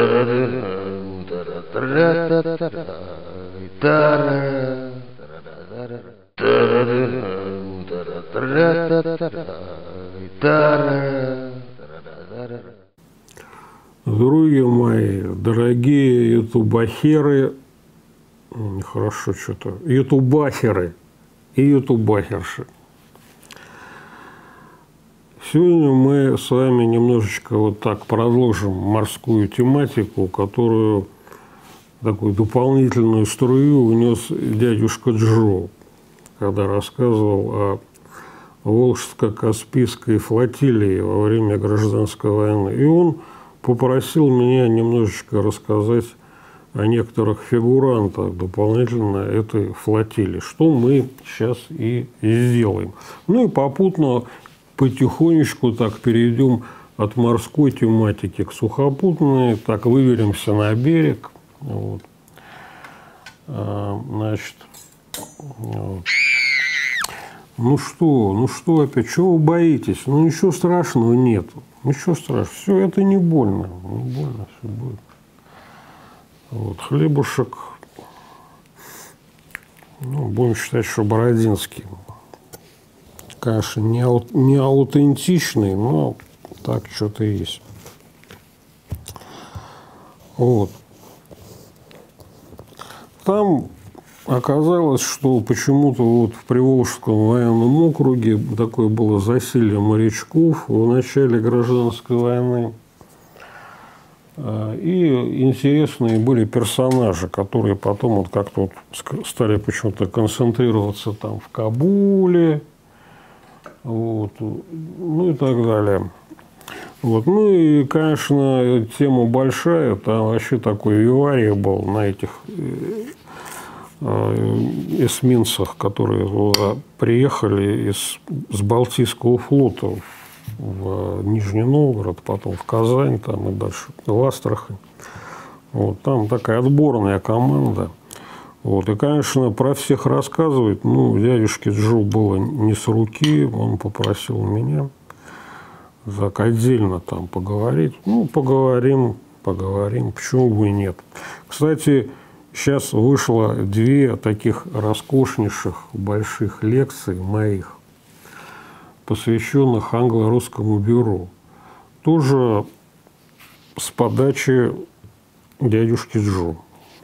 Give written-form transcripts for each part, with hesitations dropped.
Друзья мои, дорогие ютубахеры, хорошо что-то, ютубахеры и ютубахерши. Сегодня мы с вами немножечко вот так продолжим морскую тематику, которую такую дополнительную струю внес дядюшка Джо, когда рассказывал о Волжско-Каспийской флотилии во время гражданской войны. И он попросил меня немножечко рассказать о некоторых фигурантах дополнительно этой флотилии, что мы сейчас и сделаем. Ну и попутно потихонечку так перейдем от морской тематики к сухопутной, так выберемся на берег. Вот. Значит, вот. Ну что опять, чего вы боитесь? Ну ничего страшного нет. Ничего страшного. Все это не больно. Не больно все будет. Вот. Хлебушек, ну, будем считать, что бородинский. Конечно, не аутентичный, но так что-то есть. Вот. Там оказалось, что почему-то вот в Приволжском военном округе такое было засилье морячков в начале гражданской войны. И интересные были персонажи, которые потом вот как-то вот стали почему-то концентрироваться там в Кабуле, вот, ну и так далее. Вот. Ну и, конечно, тема большая, там вообще такой виварий был на этих эсминцах, которые приехали с Балтийского флота в Нижний Новгород, потом в Казань, там и дальше в Астрахань. Вот, там такая отборная команда. Вот, и, конечно, про всех рассказывать, ну, дядюшке Джо было не с руки, он попросил меня так отдельно там поговорить. Ну, поговорим, почему бы и нет. Кстати, сейчас вышло 2 таких роскошнейших больших лекций моих, посвященных англо-русскому бюро. Тоже с подачи дядюшки Джо.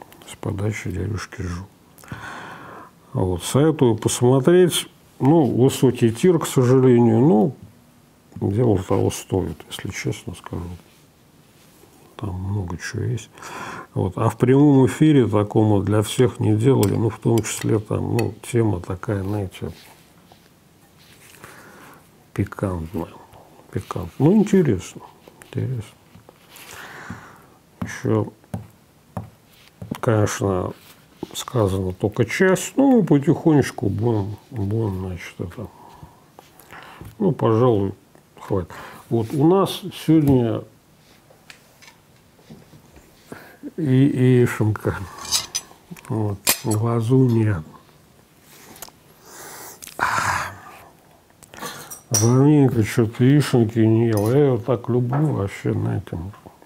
Вот. Советую посмотреть. Ну, высокий тир, к сожалению, но дело того стоит, если честно скажу. Там много чего есть. Вот. А в прямом эфире такому для всех не делали, ну, в том числе там, ну, тема такая, знаете, пикантная. Ну, интересно. Еще, конечно, сказано только часть, но мы потихонечку будем, значит, это, ну, пожалуй, хватит. Вот у нас сегодня яишенка, вот, глазунья. Давненько что-то яишенки не ел. Я ее так люблю вообще, знаете.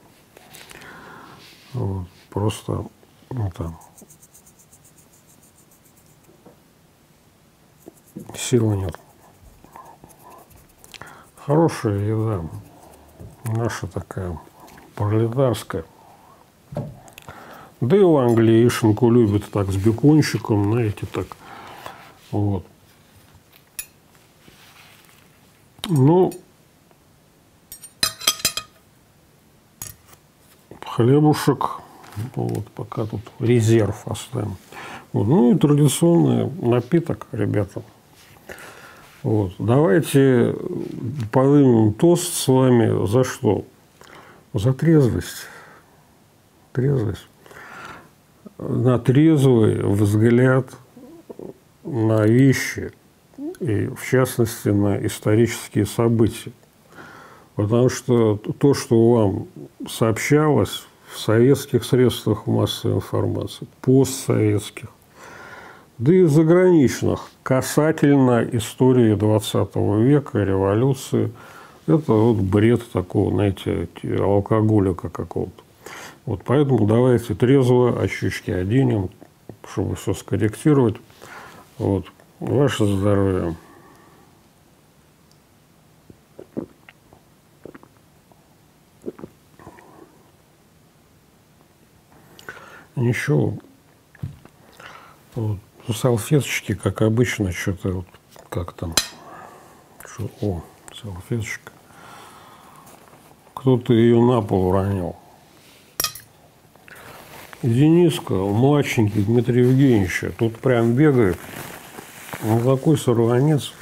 Вот, просто это, сил нет. Хорошая еда. Наша такая пролетарская. Да и в Англии яишенку любят так с бекончиком, знаете, так. Вот. Ну, хлебушек, вот, пока тут резерв оставим. Вот. Ну и традиционный напиток, ребята. Вот. Давайте поднимем тост с вами за что? За трезвость. Трезвость. На трезвый взгляд на вещи, и в частности на исторические события. Потому что то, что вам сообщалось в советских средствах массовой информации, постсоветских, да и заграничных, касательно истории 20 века, революции, это вот бред такого, знаете, алкоголика какого-то. Вот поэтому давайте трезво очечки оденем, чтобы все скорректировать. Вот. Ваше здоровье. Ничего. Вот. Салфеточки, как обычно, что-то вот, как там. О, салфеточка. Кто-то ее на пол уронил. Дениска, младшенький Дмитрий Евгеньевич, тут прям бегает. Он такой сорванец.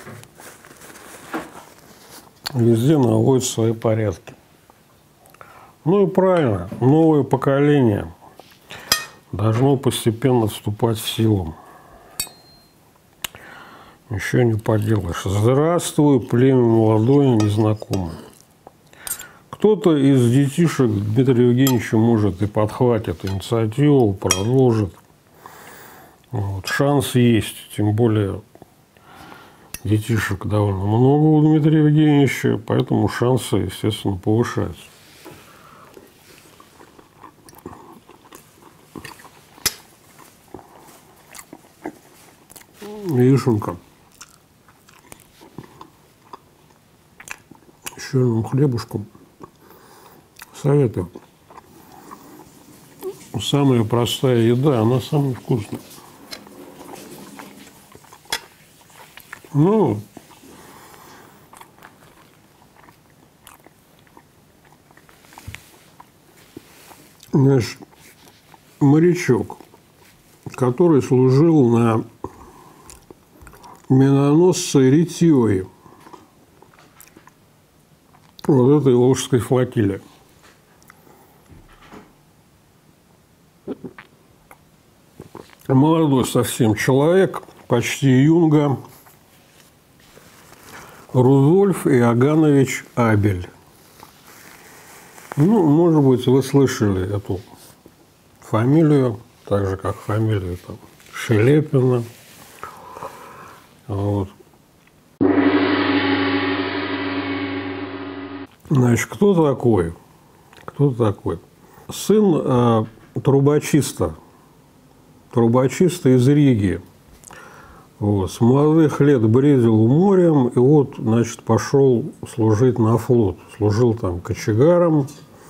Везде наводит свои порядки. Ну и правильно, новое поколение должно постепенно вступать в силу. Ничего не поделаешь. Здравствуй, племя молодое, незнакомое. Кто-то из детишек Дмитрия Евгеньевича может и подхватит инициативу, продолжит. Вот. Шанс есть, тем более детишек довольно много у Дмитрия Евгеньевича, поэтому шансы, естественно, повышаются. Яишенка. С черным хлебушком. Советую. Самая простая еда, она самая вкусная. Ну, наш морячок, который служил на миноносце Ритьёе, вот этой Волжской флотилии. Молодой совсем человек, почти юнга, Рудольф Иоганнович Абель. Ну, может быть, вы слышали эту фамилию, так же, как фамилию там, Шелепина. Вот. Значит, кто такой? Кто такой? Сын трубочиста из Риги. Вот. С молодых лет бредил морем, и вот, значит, пошел служить на флот. Служил там кочегаром.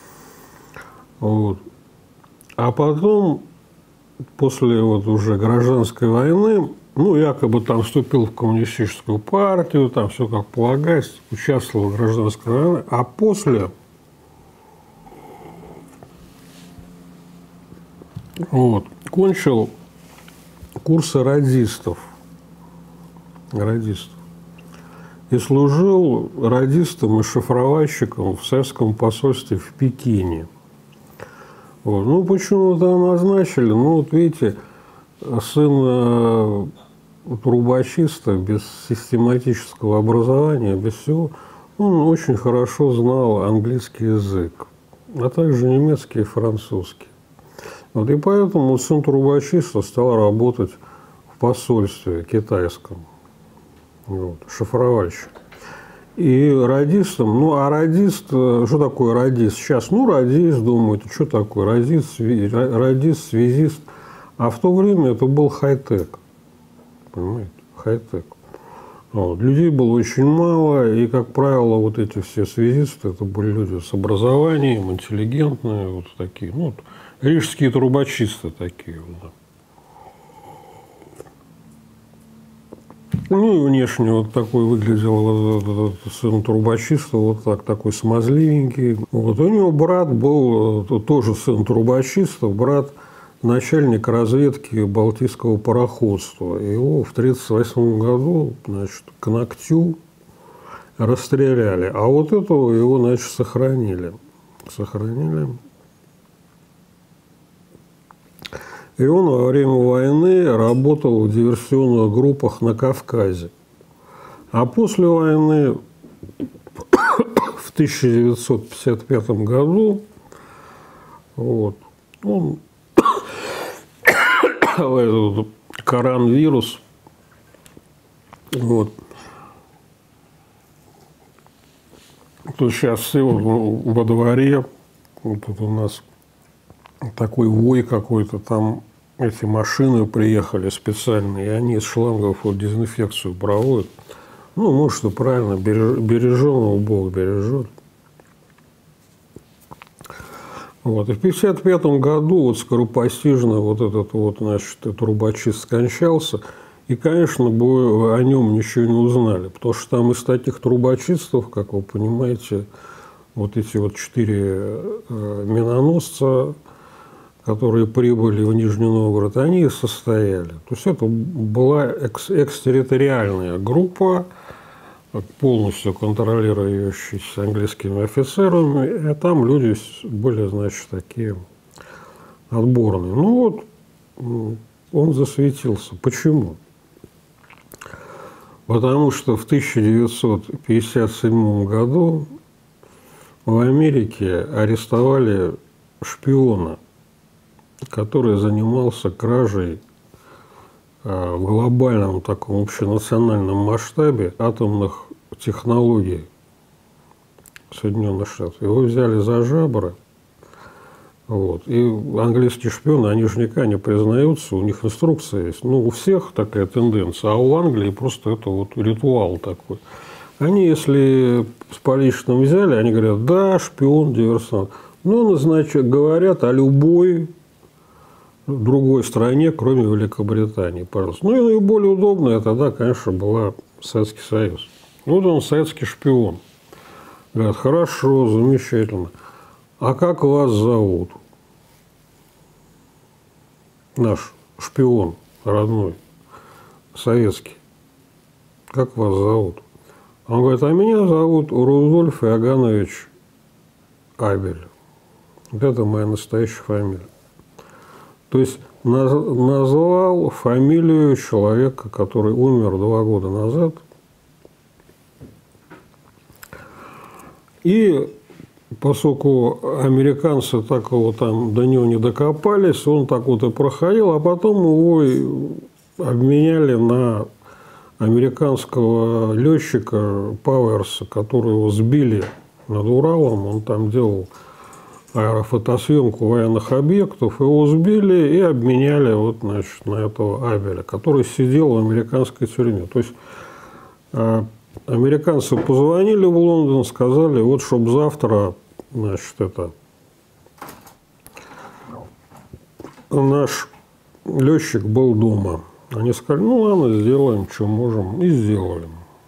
Вот. А потом, после вот уже гражданской войны, ну, якобы там вступил в коммунистическую партию, там все как полагается, участвовал в гражданской войне, а после вот, кончил курсы радистов. И служил радистом и шифровальщиком в советском посольстве в Пекине. Вот. Ну, почему-то назначили, ну, вот видите, сын трубочиста без систематического образования, без всего, он очень хорошо знал английский язык, а также немецкий и французский. Вот, и поэтому сын трубочиста стал работать в посольстве китайском, вот, шифровальщик. И радистом, ну, а радист, что такое радист? Сейчас, ну, радист, думают, что такое радист, связист. А в то время это был хай-тек, понимаете, хай-тек. Вот. Людей было очень мало, и, как правило, вот эти все связисты, это были люди с образованием, интеллигентные, вот такие, ну, вот, рижские трубочисты такие, вот. Ну, и внешне вот такой выглядел вот сын трубочиста, вот так, такой смазливенький. Вот. У него брат был тоже сын трубочиста, брат начальник разведки Балтийского пароходства. Его в 1938 году, значит, к ногтю расстреляли. А вот этого его, значит, сохранили. И он во время войны работал в диверсионных группах на Кавказе. А после войны, в 1955 году, вот, он этот коронавирус, вот, то сейчас все во дворе, вот тут у нас такой вой какой-то, там эти машины приехали специальные, и они из шлангов вот дезинфекцию проводят. Ну, может, и правильно, береженого Бог бережет. Вот. И в 1955 году вот скоропостижно вот этот вот, значит, трубочист скончался. И, конечно, бы о нем ничего не узнали, потому что там из таких трубочистов, как вы понимаете, вот эти вот 4 миноносца, которые прибыли в Нижний Новгород, они и состояли. То есть это была экстерриториальная группа, полностью контролирующаяся английскими офицерами, и там люди были, значит, такие отборные. Ну вот, он засветился. Почему? Потому что в 1957 году в Америке арестовали шпиона, который занимался кражей в глобальном таком общенациональном масштабе атомных технологий Соединенных Штатов. Его взяли за жабры. Вот. И английские шпионы, они же никогда не признаются, у них инструкция есть. Ну, у всех такая тенденция, а у Англии просто это вот ритуал такой. Они, если с поличным взяли, они говорят, да, шпион, диверсант. Ну, значит, говорят о любой другой стране, кроме Великобритании, пожалуйста. Ну, и наиболее удобная тогда, конечно, была Советский Союз. Вот он, советский шпион. Говорят, хорошо, замечательно. А как вас зовут? Наш шпион родной, советский. Как вас зовут? Он говорит, а меня зовут Рудольф Иоганнович Абель. Вот это моя настоящая фамилия. То есть назвал фамилию человека, который умер 2 года назад. И поскольку американцы так его там до него не докопались, он так вот и проходил, а потом его обменяли на американского летчика Пауэрса, которого сбили над Уралом. Он там делал аэрофотосъемку военных объектов, его сбили и обменяли вот, значит, на этого Абеля, который сидел в американской тюрьме. То есть американцы позвонили в Лондон, сказали, вот, чтобы завтра, значит, это наш летчик был дома. Они сказали, ну ладно, сделаем, что можем, и сделали.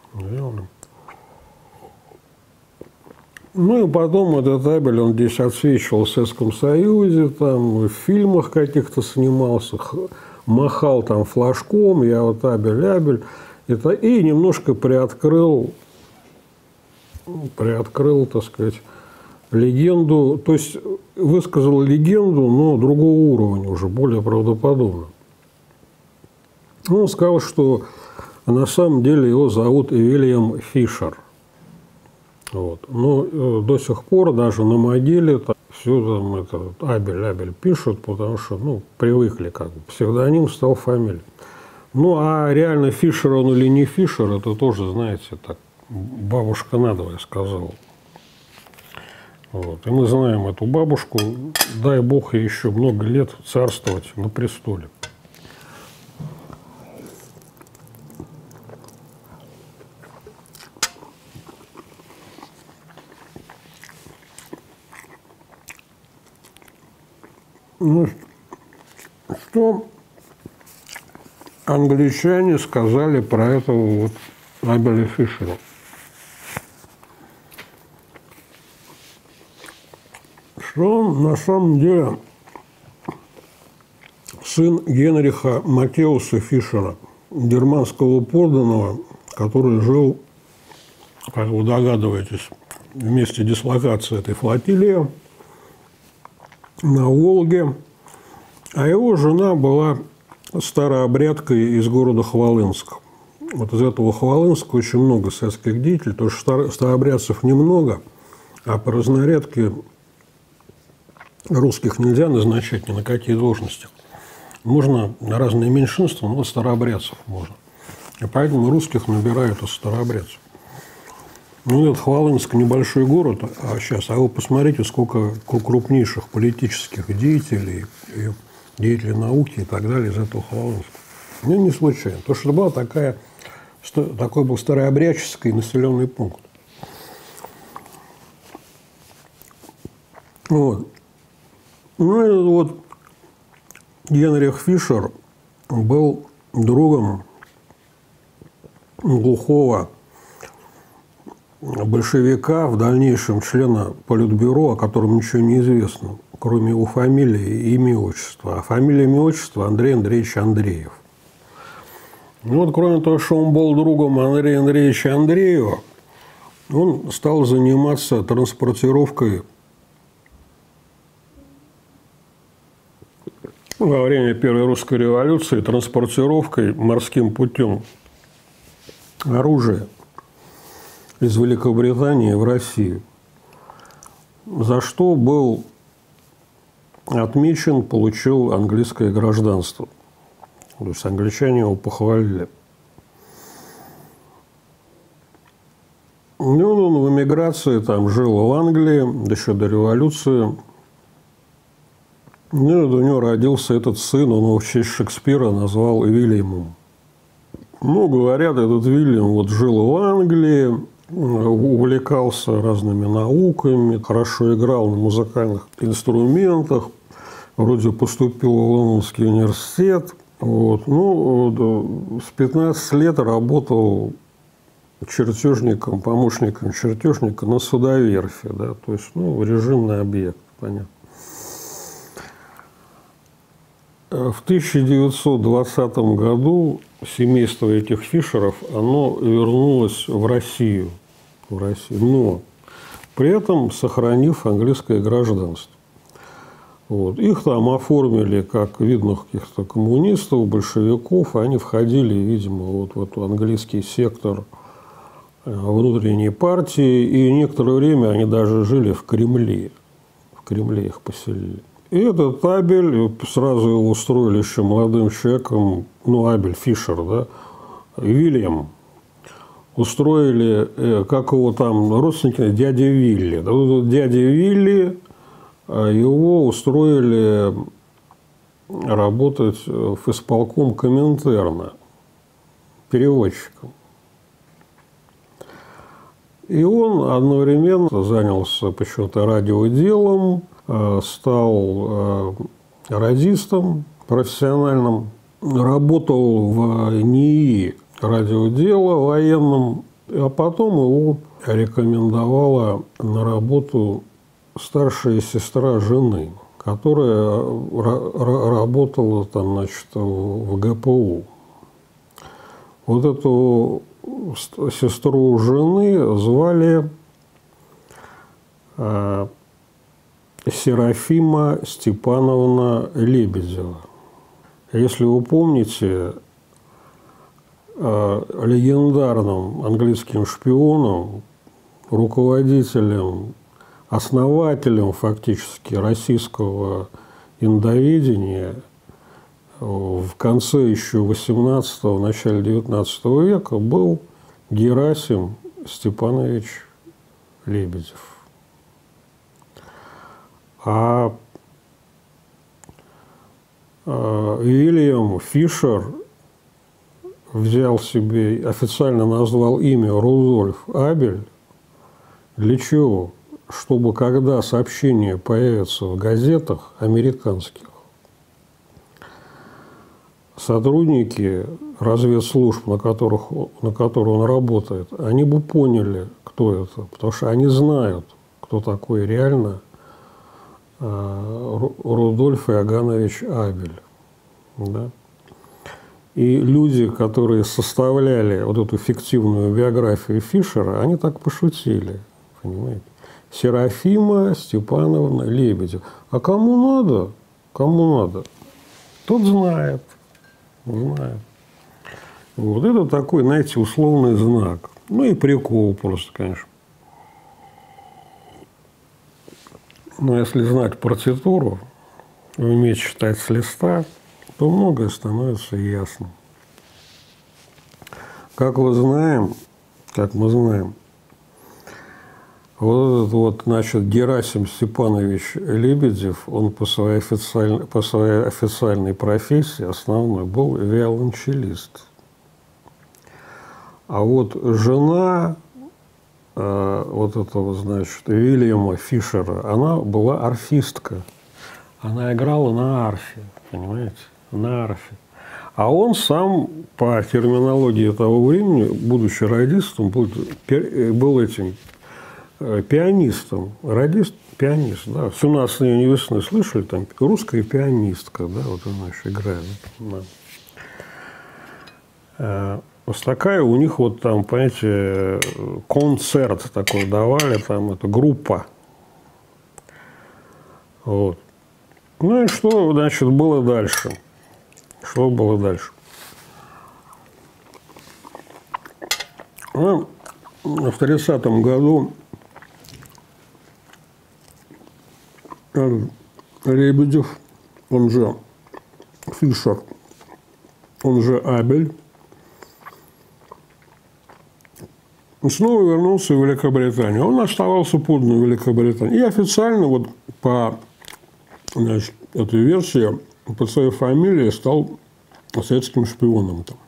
Ну и потом этот Абель, он здесь отсвечивал в Советском Союзе, там в фильмах каких-то снимался, махал там флажком, я вот Абель. И немножко приоткрыл, так сказать, легенду, то есть высказал легенду, но другого уровня, уже более правдоподобно. Он сказал, что на самом деле его зовут Вильям Фишер. Вот. Но до сих пор даже на могиле все там это Абель пишут, потому что привыкли, как бы. Псевдоним стал фамилией. Ну, а реально Фишер он или не Фишер, это тоже, знаете, так, бабушка надвое сказала. Вот. И мы знаем эту бабушку, дай бог ей еще много лет царствовать на престоле. Ну, что англичане сказали про этого вот Абеля Фишера? Что он на самом деле сын Генриха Матеуса Фишера, германского подданного, который жил, как вы догадываетесь, в месте дислокации этой флотилии на Волге, а его жена была старообрядкой из города Хвалынск. Вот из этого Хвалынска очень много советских деятелей, потому что старообрядцев немного, а по разнарядке русских нельзя назначать ни на какие должности. Можно на разные меньшинства, но старообрядцев можно. И поэтому русских набирают из старообрядцев. Ну, это Хвалынск небольшой город, а вы посмотрите, сколько крупнейших политических деятелей, и деятелей науки и так далее из этого Хвалынска. Ну, не случайно. Потому что это такой был старообрядческий населенный пункт. Вот. Ну, и вот Генрих Фишер был другом глухого большевика, в дальнейшем члена Политбюро, о котором ничего не известно, кроме его фамилии и имя отчества. А фамилия и имя отчества Андрей Андреевич Андреев. Ну вот, кроме того, что он был другом Андрея Андреевича Андреева, он стал заниматься транспортировкой во время Первой русской революции, транспортировкой морским путем оружия из Великобритании в Россию, за что был отмечен, получил английское гражданство. То есть англичане его похвалили. Ну, он в эмиграции там жил в Англии, еще до революции. Ну, у него родился этот сын, он его в честь Шекспира назвал Вильямом. Ну, говорят, этот Вильям вот жил в Англии, увлекался разными науками, хорошо играл на музыкальных инструментах, вроде поступил в Лондонский университет. Вот. Ну, с 15 лет работал чертежником, помощником чертежника на судоверфи, да, то есть, ну, режимный объект, понятно. В 1920 году семейство этих Фишеров, оно вернулось в Россию, но при этом сохранив английское гражданство. Вот. Их там оформили как видных каких-то коммунистов, большевиков, они входили, видимо, вот в этот английский сектор внутренней партии, и некоторое время они даже жили в Кремле. В Кремле их поселили. И этот Абель, сразу его устроили еще молодым человеком, ну, Абель Фишер, да, Вильям, устроили, как его там родственники, дядя Вилли. Да, вот дядя Вилли, его устроили работать в исполком Коминтерна, переводчиком. И он одновременно занялся почему-то радиоделом, стал радистом профессиональным, работал в НИИ радиодела военном, а потом его рекомендовала на работу старшая сестра жены, которая работала там, значит, в ГПУ. Вот эту сестру жены звали Серафима Степановна Лебедева. Если вы помните, легендарным английским шпионом, руководителем, основателем фактически российского индоведения в конце еще 18-го, начале 19 века был Герасим Степанович Лебедев. А Вильям Фишер взял себе, официально назвал имя Рудольф Абель. Для чего? Чтобы когда сообщение появится в газетах американских, сотрудники разведслужб, на которых он работает, они бы поняли, кто это, потому что они знают, кто такой реально Рудольф Иоганнович Абель. Да? И люди, которые составляли вот эту фиктивную биографию Фишера, они так пошутили, понимаете? Серафима Степановна Лебедева. А кому надо? Кому надо? Тот знает. Знает. Вот это такой, знаете, условный знак. Ну и прикол просто, конечно. Но если знать партитуру, уметь читать с листа, то многое становится ясно. Как мы знаем, Вот этот вот, значит, Герасим Степанович Лебедев, он по своей официальной профессии основной был виолончелист. А вот жена вот этого, значит, Вильяма Фишера, она была арфистка. Она играла на арфе, понимаете, на арфе. А он сам, по терминологии того времени, будучи радистом, был этим пианистом. Радист, пианист, да. В 17 июня весны слышали, там русская пианистка, да, вот она еще играет. Вот такая у них вот там, понимаете, концерт такой давали, там это группа. Вот. Ну и что, значит, было дальше? Что было дальше? Ну, в 30-м году Лебедев, он же Фишер, он же Абель, снова вернулся в Великобританию. Он оставался подданным Великобритании. И официально, вот по, значит, этой версии, по своей фамилии стал советским шпионом. Там.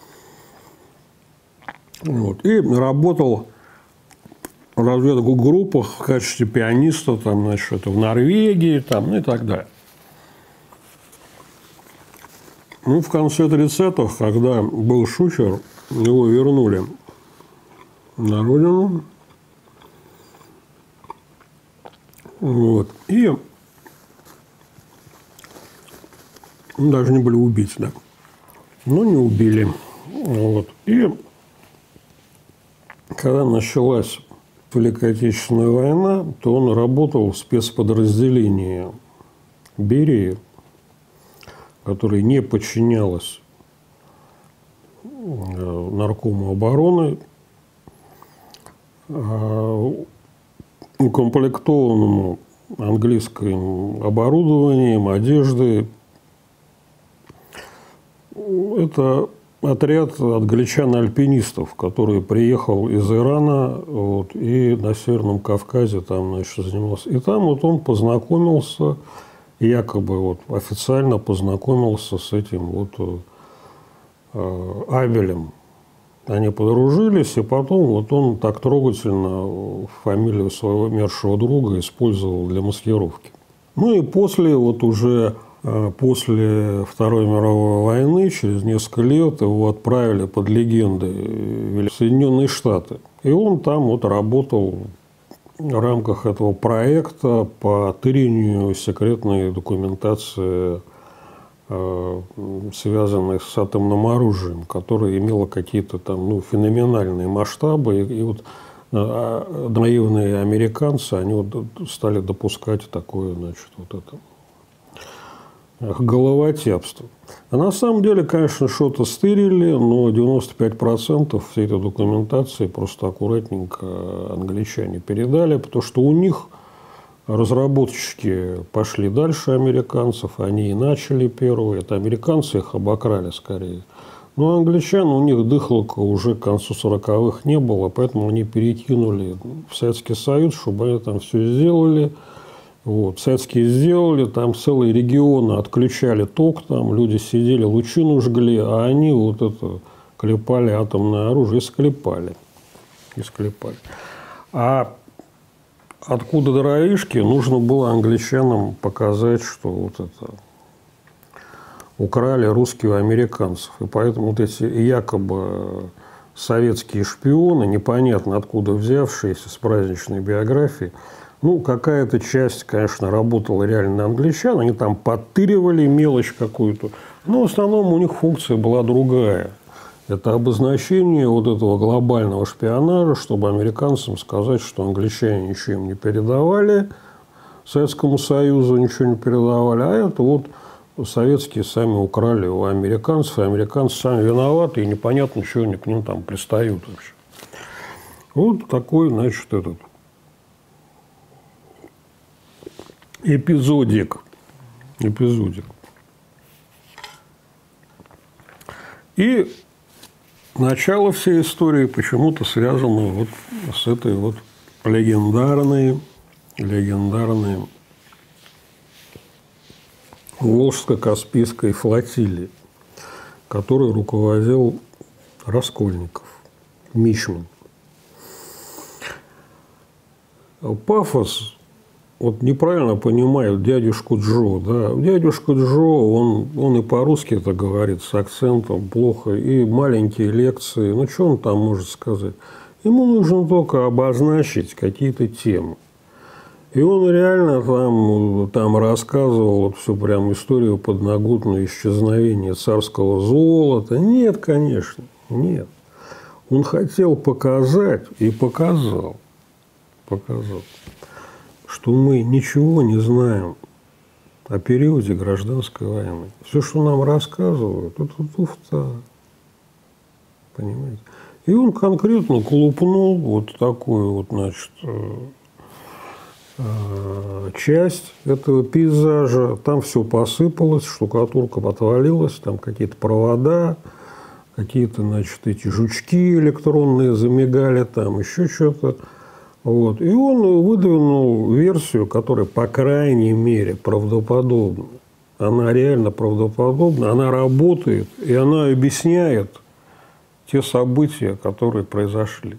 Вот. И работал в разведывательных группах в качестве пианиста там, значит, это в Норвегии там, и так далее. Ну, в конце 30-х, когда был Шухер, его вернули на родину. Вот. И должны были убить, да. Но не убили. Вот. И когда началась Великая Отечественная война, то он работал в спецподразделении Берии, которое не подчинялось наркому обороны, укомплектованному английским оборудованием, одеждой. Это отряд англичан-альпинистов, который приехал из Ирана вот, и на Северном Кавказе там, значит, занимался. И там вот он познакомился, якобы вот, официально познакомился с этим вот Абелем. Они подружились, и потом вот он так трогательно фамилию своего умершего друга использовал для маскировки. Ну и после, вот уже после Второй мировой войны, через несколько лет, его отправили под легендой в Соединенные Штаты. И он там вот работал в рамках этого проекта по тырению секретной документации, связанных с атомным оружием, которое имело какие-то там феноменальные масштабы. И вот наивные американцы, они вот стали допускать такое, значит, вот это головотяпство. А на самом деле, конечно, что-то стырили, но 95% всей этой документации просто аккуратненько англичане передали, потому что у них разработчики пошли дальше американцев, они и начали первые. Это американцы их обокрали скорее. Но англичан, у них дыхалка уже к концу 40-х не было, поэтому они перекинули в Советский Союз, чтобы они там все сделали. Вот. Советские сделали, там целые регионы отключали ток, там люди сидели, лучину жгли, а они вот это клепали атомное оружие и склепали. А откуда дровишки, нужно было англичанам показать, что вот это украли русские у американцев. И поэтому вот эти якобы советские шпионы, непонятно откуда взявшиеся, с праздничной биографией, какая-то часть, конечно, работала реально на англичан, они там подтыривали мелочь какую-то, но в основном у них функция была другая. Это обозначение вот этого глобального шпионажа, чтобы американцам сказать, что англичане ничего им не передавали, Советскому Союзу ничего не передавали, а это вот советские сами украли у американцев, и американцы сами виноваты, и непонятно, что они к ним там пристают вообще. Вот такой, значит, этот эпизодик. И начало всей истории почему-то связано вот с этой вот легендарные Волжско-Каспийской флотилии, которой руководил Раскольников, мичман. Пафос, вот неправильно понимают дядюшку Джо. Да? Дядюшка Джо, он и по-русски это говорит с акцентом плохо, и маленькие лекции. Ну, что он там может сказать? Ему нужно только обозначить какие-то темы. И он реально там рассказывал вот всю прям историю подноготную исчезновения царского золота. Нет, конечно, нет. Он хотел показать и показал, что мы ничего не знаем о периоде гражданской войны. Все, что нам рассказывают, это туфта. Понимаете? И он конкретно колупнул вот такую вот, значит, часть этого пейзажа. Там все посыпалось, штукатурка отвалилась, там какие-то провода, какие-то, значит, эти жучки электронные замигали, там еще что-то. Вот. И он выдвинул версию, которая, по крайней мере, правдоподобна. Она реально правдоподобна, она работает, и она объясняет те события, которые произошли.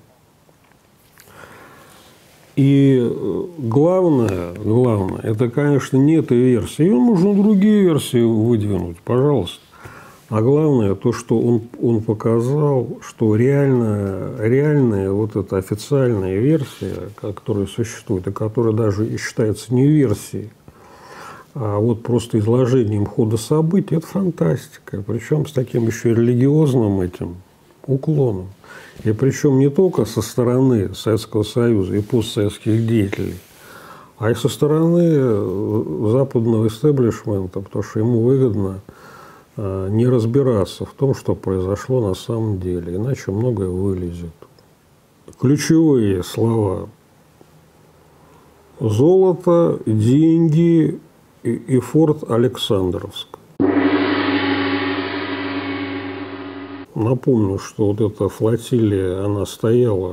И главное, это, конечно, не эта версия. Ему нужно другие версии выдвинуть, пожалуйста. А главное, то, что он показал, что реальная вот эта официальная версия, которая существует, и которая даже и считается не версией, а вот просто изложением хода событий, это фантастика. Причем с таким еще религиозным этим уклоном. И причем не только со стороны Советского Союза и постсоветских деятелей, а и со стороны западного истеблишмента, потому что ему выгодно не разбираться в том, что произошло на самом деле, иначе многое вылезет. Ключевые слова: золото, деньги и форт Александровск. Напомню, что вот эта флотилия, она стояла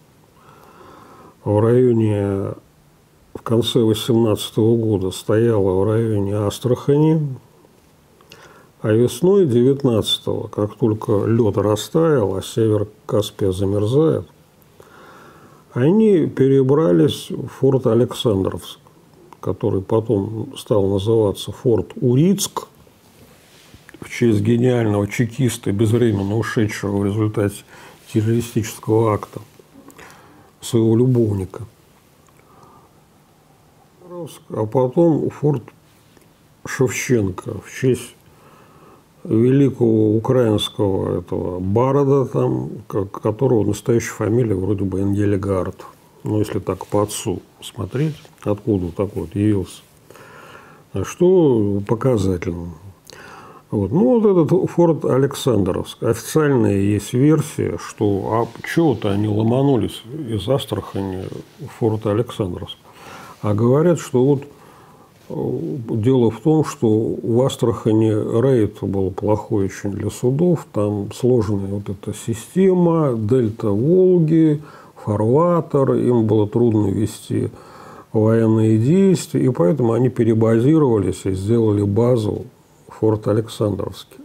в районе, в конце 18 года стояла в районе Астрахани, а весной 19-го, как только лед растаял, а север Каспия замерзает, они перебрались в форт Александровск, который потом стал называться форт Урицк, в честь гениального чекиста, безвременно ушедшего в результате террористического акта своего любовника. А потом форт Шевченко в честь великого украинского этого барда, там, которого настоящая фамилия вроде бы Энгельгард. Ну, если так по отцу смотреть, откуда такой вот явился. Что показательно. Вот. Ну, вот этот форт Александровск. Официальная есть версия, что чего-то они ломанулись из Астрахани в форт Александровск. А говорят, что вот дело в том, что в Астрахани рейд был плохой очень для судов. Там сложная вот эта система, дельта Волги, фарватер. Им было трудно вести военные действия. И поэтому они перебазировались и сделали базу в форт Александровске.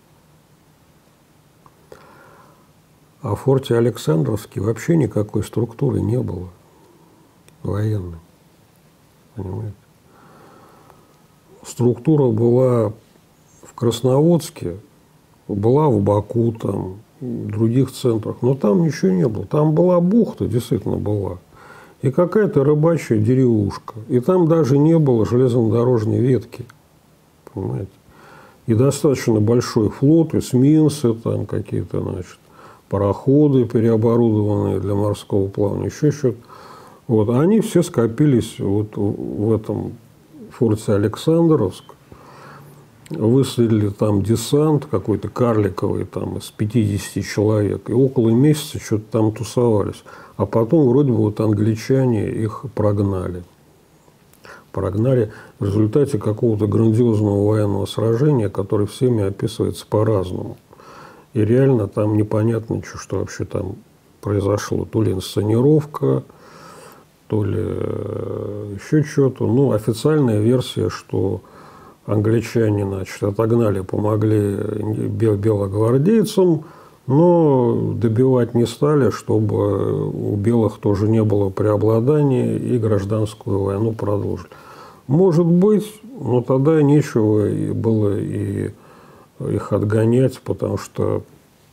А в форте Александровске вообще никакой структуры не было военной. Понимаете? Структура была в Красноводске, была в Баку, там, в других центрах, но там ничего не было. Там была бухта, действительно была, и какая-то рыбачья деревушка. И там даже не было железнодорожной ветки. Понимаете? И достаточно большой флот, эсминцы, там какие-то, значит, пароходы, переоборудованные для морского плавания, еще что-то. Вот. Они все скопились вот в этом форте Александровск, высадили там десант какой-то карликовый, там, из 50 человек, и около месяца что-то там тусовались. А потом вроде бы вот англичане их прогнали. Прогнали в результате какого-то грандиозного военного сражения, которое всеми описывается по-разному. И реально там непонятно, что вообще там произошло. То ли инсценировка, то ли еще что-то. Ну, официальная версия, что англичане, значит, отогнали, помогли белогвардейцам, но добивать не стали, чтобы у белых тоже не было преобладания, и гражданскую войну продолжили. Может быть, но тогда нечего было и их отгонять, потому что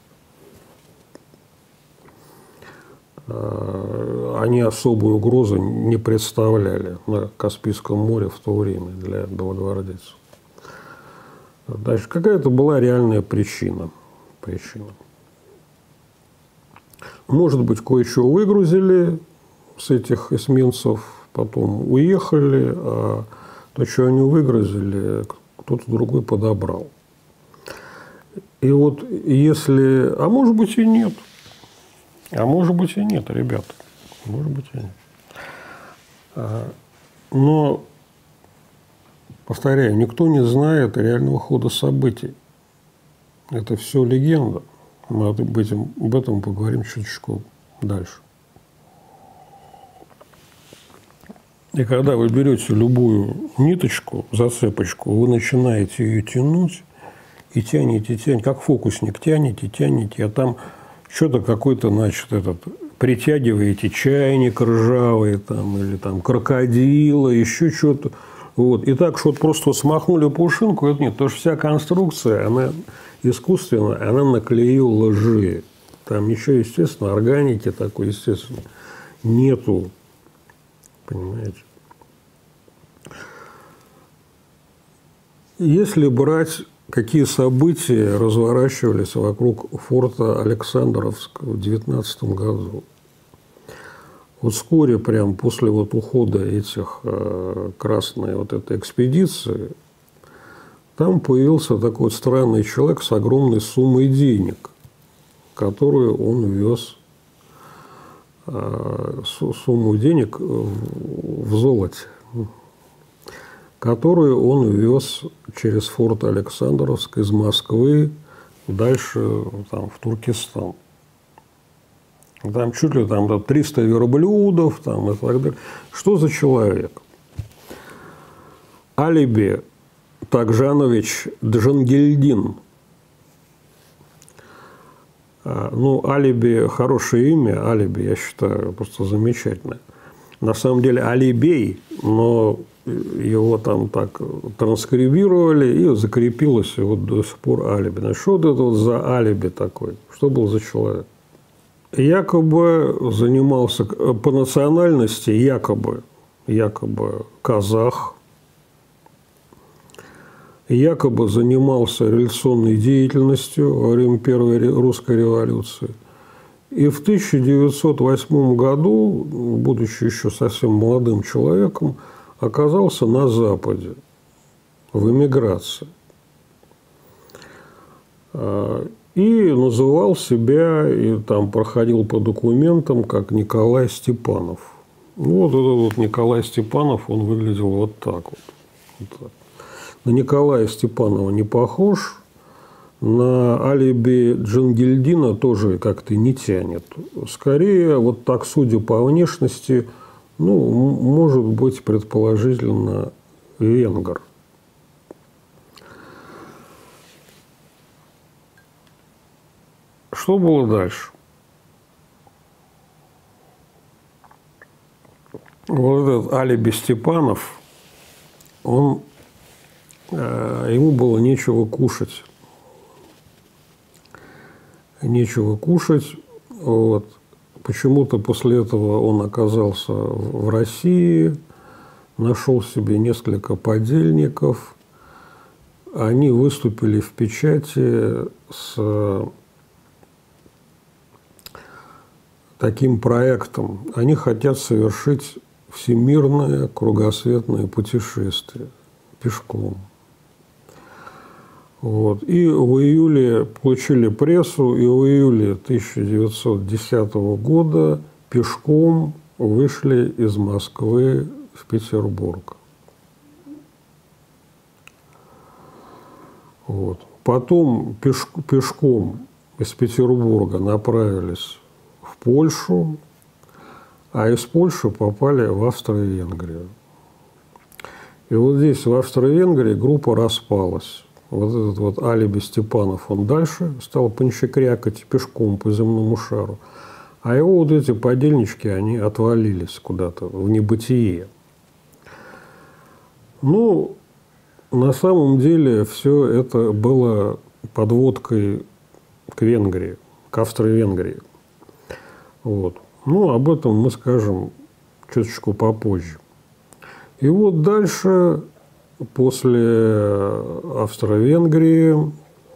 они особой угрозы не представляли на Каспийском море в то время для белогвардейцев. Дальше какая-то была реальная причина. Может быть, кое-что выгрузили с этих эсминцев, потом уехали, а то, что они выгрузили, кто-то другой подобрал. И вот если... А может быть и нет. Ребята. Может быть и нет. Но, повторяю, никто не знает реального хода событий. Это все легенда. Мы об этом поговорим чуточку дальше. И когда вы берете любую ниточку, зацепочку, вы начинаете ее тянуть и тянете, как фокусник, тянете, а там что-то какой-то, значит, притягиваете чайник ржавый там, или там крокодила, еще что-то. Вот. И так, что вот просто вот смахнули пушинку, это нет. Потому что вся конструкция, она искусственная, она на клею лжи. Там ничего, естественно, органики такой, естественно, нету. Понимаете? Если брать, какие события разворачивались вокруг форта Александровск в 19 году. Вот вскоре, прям после вот ухода этих красной вот этой экспедиции, там появился такой вот странный человек с огромной суммой денег, которую он вез, сумму денег в золоте, которую он вез через форт Александровск из Москвы дальше там, в Туркестан. Там чуть ли там 300 верблюдов там, и так далее. Что за человек? Алиби Такжанович Джангельдин. Ну, Алиби – хорошее имя. Алиби, я считаю, просто замечательное. На самом деле Алибей, но его там так транскрибировали, и закрепилось вот до сих пор Алиби. Значит, что вот это вот за Алиби такой? Что был за человек? Якобы занимался по национальности, якобы казах, якобы занимался революционной деятельностью во время Первой русской революции. И в 1908 году, будучи еще совсем молодым человеком, оказался на Западе, в эмиграции. И называл себя, и там проходил по документам, как Николай Степанов. Ну, вот этот вот Николай Степанов, он выглядел вот так вот. Вот так. На Николая Степанова не похож, на Алиби Джангельдина тоже как-то не тянет. Скорее, вот так, судя по внешности, ну, может быть, предположительно, венгр. Что было дальше? Вот этот Алиби Степанов, ему было нечего кушать. Вот. Почему-то после этого он оказался в России, нашел себе несколько подельников. Они выступили в печати с таким проектом. Они хотят совершить всемирное кругосветное путешествие пешком. Вот. И в июле получили прессу, и в июле 1910 года пешком вышли из Москвы в Петербург. Вот. Потом пешком из Петербурга направились в Польшу, а из Польши попали в Австро-Венгрию. И вот здесь, в Австро-Венгрии, группа распалась. Вот этот вот алиби Степанов, он дальше стал пончекрякать пешком по земному шару. А его вот эти подельнички, они отвалились куда-то в небытие. Ну, на самом деле, все это было подводкой к Венгрии, к Австро-Венгрии. Вот. Ну, об этом мы скажем чуточку попозже. И вот дальше, после Австро-Венгрии,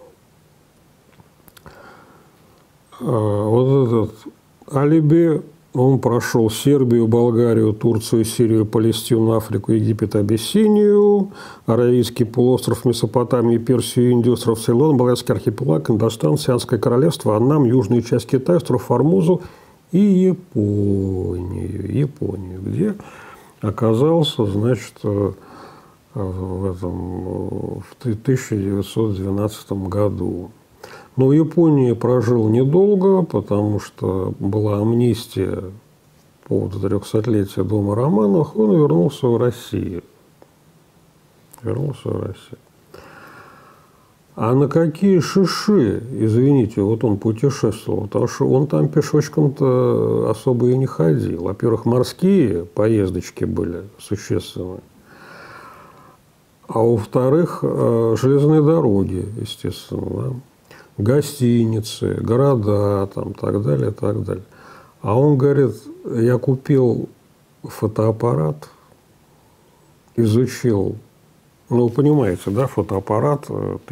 вот этот алиби, он прошел Сербию, Болгарию, Турцию, Сирию, Палестину, Африку, Египет, Абиссинию, Аравийский полуостров, Месопотамию, Персию, Индию, остров Цейлон, Болгарский архипелаг, Индостан, Сианское королевство, Аннам, южную часть Китая, остров Формозу и Японию, где оказался, значит, в 1912 году. Но в Японии прожил недолго, потому что была амнистия по поводу 300-летия Дома Романовых, он вернулся в Россию. А на какие шиши, извините, вот он путешествовал? Потому что он там пешочком-то особо и не ходил. Во-первых, морские поездочки были существенные. А во-вторых, железные дороги, естественно, да? Гостиницы, города, там, так далее, так далее. А он говорит, я купил фотоаппарат, изучил, ну, вы понимаете, да, фотоаппарат,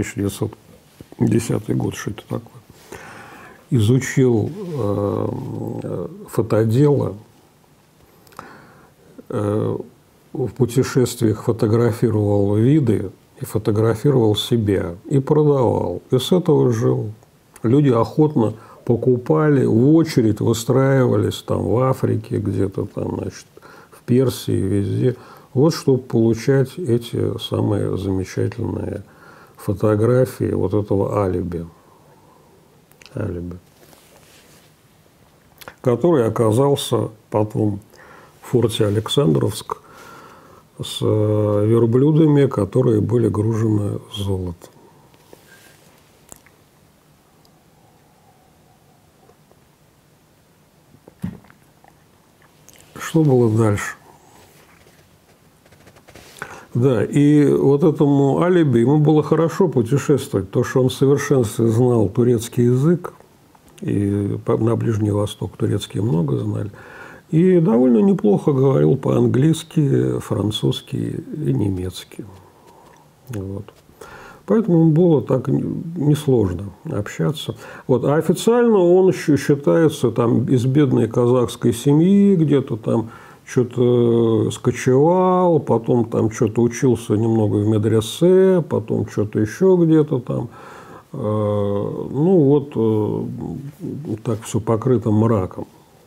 1910 год, что это такое. Изучил фотодело, в путешествиях фотографировал виды и фотографировал себя и продавал. И с этого жил. Люди охотно покупали, в очередь выстраивались там в Африке, где-то там, значит, в Персии, везде. Вот чтобы получать эти самые замечательные фотографии вот этого алиби, который оказался потом в форте Александровск с верблюдами, которые были гружены золотом. Что было дальше? Да, и вот этому алиби ему было хорошо путешествовать, потому что он в совершенстве знал турецкий язык, и на Ближний Восток турецкий много знали, и довольно неплохо говорил по-английски, французски и немецки. Вот. Поэтому было так несложно общаться. Вот. А официально он еще считается там, из бедной казахской семьи, где-то там что-то скочевал, потом там что-то учился немного в медресе, потом что-то еще где-то там. Ну, вот так все покрыто мраком.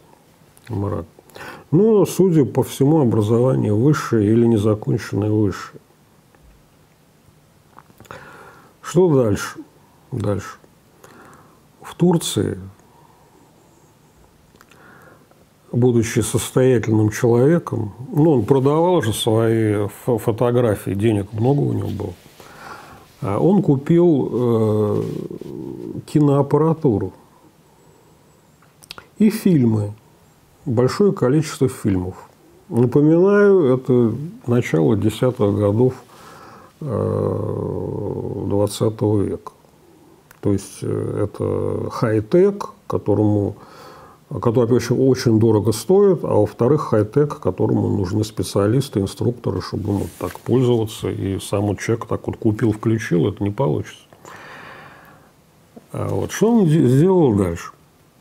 Но, судя по всему, образование высшее или незаконченное высшее. Что дальше? В Турции, будучи состоятельным человеком, ну, он продавал же свои фотографии, денег много у него было, он купил киноаппаратуру и фильмы, большое количество фильмов. Напоминаю, это начало 10-х годов 20 века. То есть это хай-тек, который, во-первых, очень дорого стоит, а во-вторых, хай-тек, которому нужны специалисты, инструкторы, чтобы вот так пользоваться. И сам вот человек так вот купил, включил, это не получится. А вот что он сделал дальше?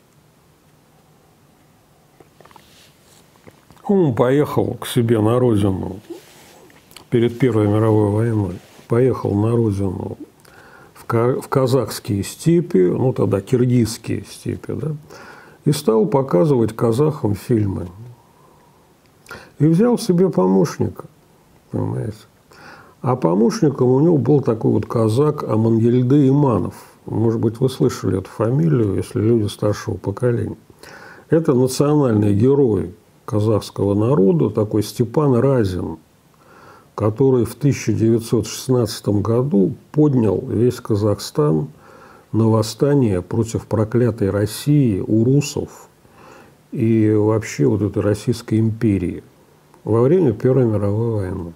Он поехал к себе на родину перед Первой мировой войной. Поехал на родину в казахские степи, ну тогда киргизские степи, да, и стал показывать казахам фильмы. И взял себе помощника, понимаете. А помощником у него был такой вот казак Амангельды Иманов. Может быть, вы слышали эту фамилию, если люди старшего поколения. Это национальный герой казахского народа, такой Степан Разин, который в 1916 году поднял весь Казахстан на восстание против проклятой России, урусов и вообще вот этой Российской империи во время Первой мировой войны.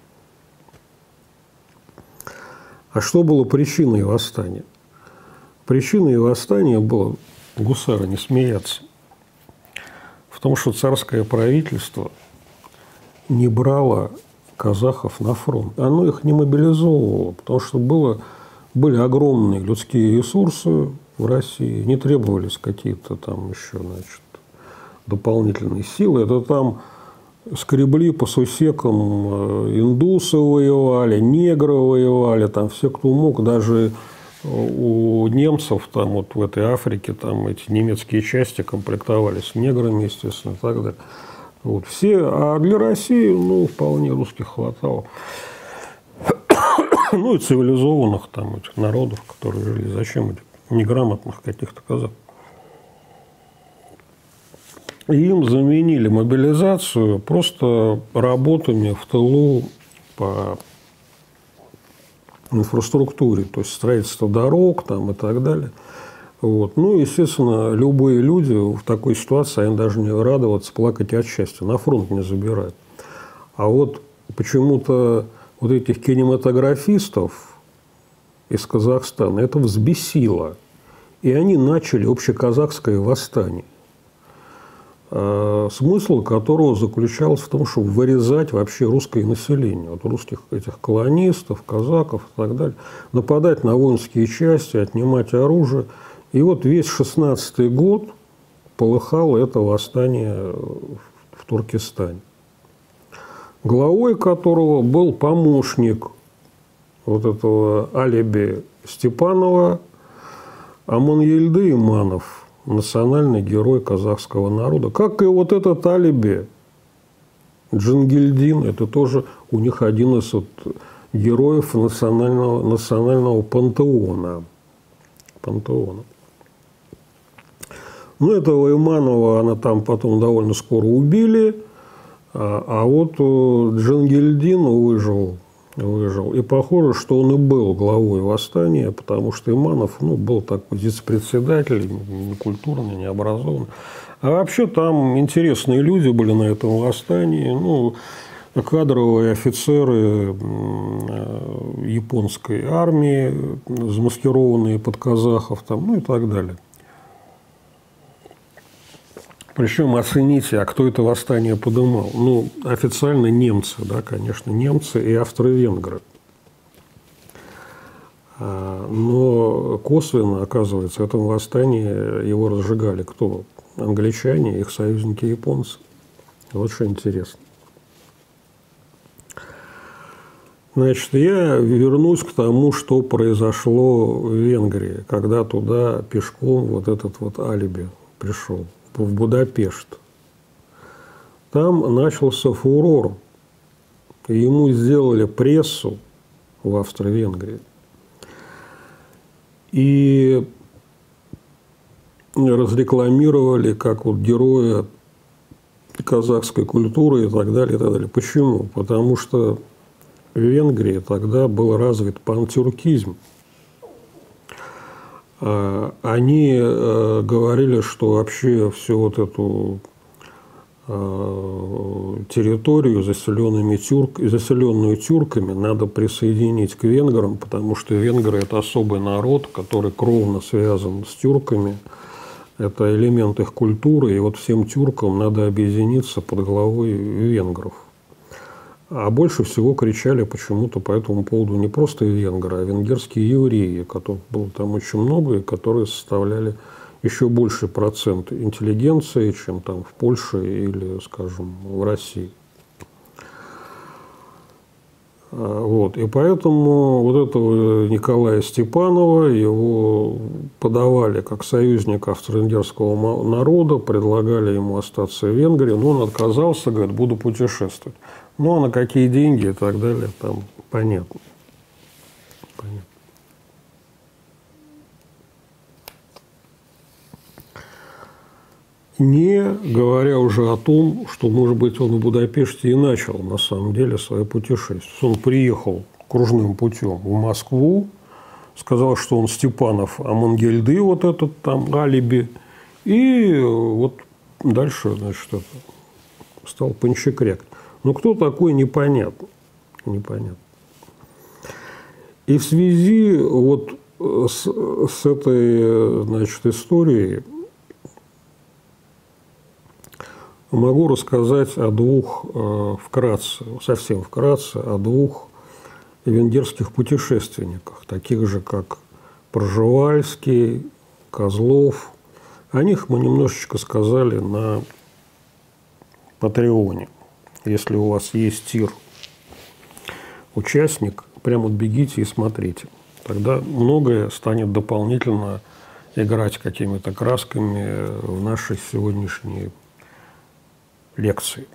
А что было причиной восстания? Причиной восстания было, гусары, не смеяться, в том, что царское правительство не брало казахов на фронт. Оно их не мобилизовывало, потому что были огромные людские ресурсы в России, не требовались какие-то там еще, значит, дополнительные силы. Это там скребли по сусекам, индусы воевали, негры воевали, там все, кто мог, даже у немцев там вот в этой Африке там эти немецкие части комплектовались неграми, естественно, и так далее. Вот все, а для России, ну, вполне русских хватало. Ну, и цивилизованных там этих народов, которые жили. Зачем этих неграмотных каких-то казахов? И им заменили мобилизацию просто работами в тылу по инфраструктуре, то есть строительство дорог там и так далее. Вот. Ну, естественно, любые люди в такой ситуации, они должны радоваться, плакать от счастья. На фронт не забирают. А вот почему-то вот этих кинематографистов из Казахстана это взбесило. И они начали общеказахское восстание, смысл которого заключался в том, чтобы вырезать вообще русское население, вот русских этих колонистов, казаков и так далее, нападать на воинские части, отнимать оружие. И вот весь 16-й год полыхало это восстание в Туркестане, главой которого был помощник вот этого Алиби Степанова Аманьельды Иманов, национальный герой казахского народа. Как и вот этот Алиби Джангильдин, это тоже у них один из вот героев национального пантеона. Ну, этого Иманова она там потом довольно скоро убили, а вот Джангильдин выжил. И похоже, что он и был главой восстания, потому что Иманов, ну, был такой вице-председатель, некультурный, необразованный. А вообще там интересные люди были на этом восстании. Ну, кадровые офицеры японской армии, замаскированные под казахов, там, ну и так далее. Причем оцените, а кто это восстание подымал? Ну, официально немцы, да, конечно, немцы и австро-венгры. Но косвенно, оказывается, в этом восстании его разжигали кто? Англичане, их союзники японцы. Вот что интересно. Значит, я вернусь к тому, что произошло в Венгрии, когда туда пешком вот этот вот Алиби пришел. В Будапешт. Там начался фурор. Ему сделали прессу в Австро-Венгрии. И разрекламировали как вот героя казахской культуры и так далее, и так далее. Почему? Потому что в Венгрии тогда был развит пантюркизм. Они говорили, что вообще всю вот эту территорию, заселенную тюрками, надо присоединить к венграм, потому что венгры – это особый народ, который кровно связан с тюрками. Это элемент их культуры, и вот всем тюркам надо объединиться под главой венгров. А больше всего кричали почему-то по этому поводу не просто венгры, а венгерские евреи, которых было там очень много, и которые составляли еще больший процент интеллигенции, чем там в Польше или, скажем, в России. Вот. И поэтому вот этого Николая Степанова, его подавали как союзника австро-венгерского народа, предлагали ему остаться в Венгрии, но он отказался, говорит, буду путешествовать. Ну, а на какие деньги и так далее, там понятно. Не говоря уже о том, что, может быть, он в Будапеште и начал, на самом деле, свое путешествие. Он приехал кружным путем в Москву, сказал, что он Степанов Амангельды, вот этот там алиби, и вот дальше, значит, это, стал Панчекряк. Но кто такой, непонятно. Непонятно. И в связи вот с этой, значит, историей могу рассказать о двух, вкратце, совсем вкратце, о двух венгерских путешественниках, таких же, как Пржевальский, Козлов. О них мы немножечко сказали на Патреоне. Если у вас есть тир-участник, прямо вот бегите и смотрите. Тогда многое станет дополнительно играть какими-то красками в нашей сегодняшней лекции.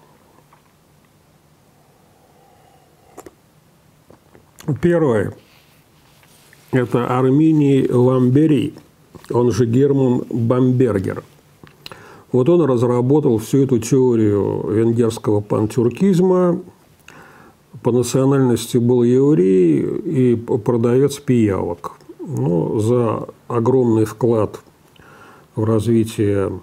Первое – это Арминий Вамбери, он же Герман Бамбергер. Вот он разработал всю эту теорию венгерского пантюркизма. По национальности был еврей и продавец пиявок. Но за огромный вклад в развитие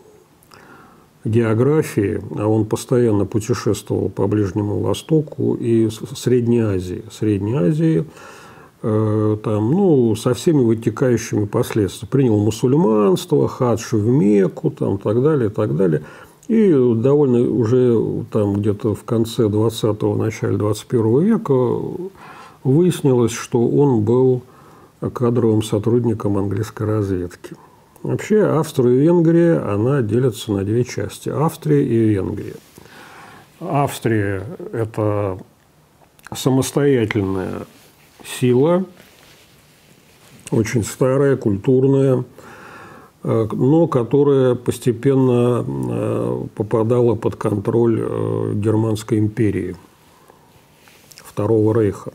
географии, а он постоянно путешествовал по Ближнему Востоку и Средней Азии, там, ну, со всеми вытекающими последствиями. Принял мусульманство, хадж в Мекку, там, так далее, так далее. И довольно уже там где-то в конце 20-го, начале 21 века выяснилось, что он был кадровым сотрудником английской разведки. Вообще Австро-Венгрия, она делится на две части – Австрия и Венгрия. Австрия – это самостоятельная сила, очень старая, культурная, но которая постепенно попадала под контроль Германской империи, Второго рейха.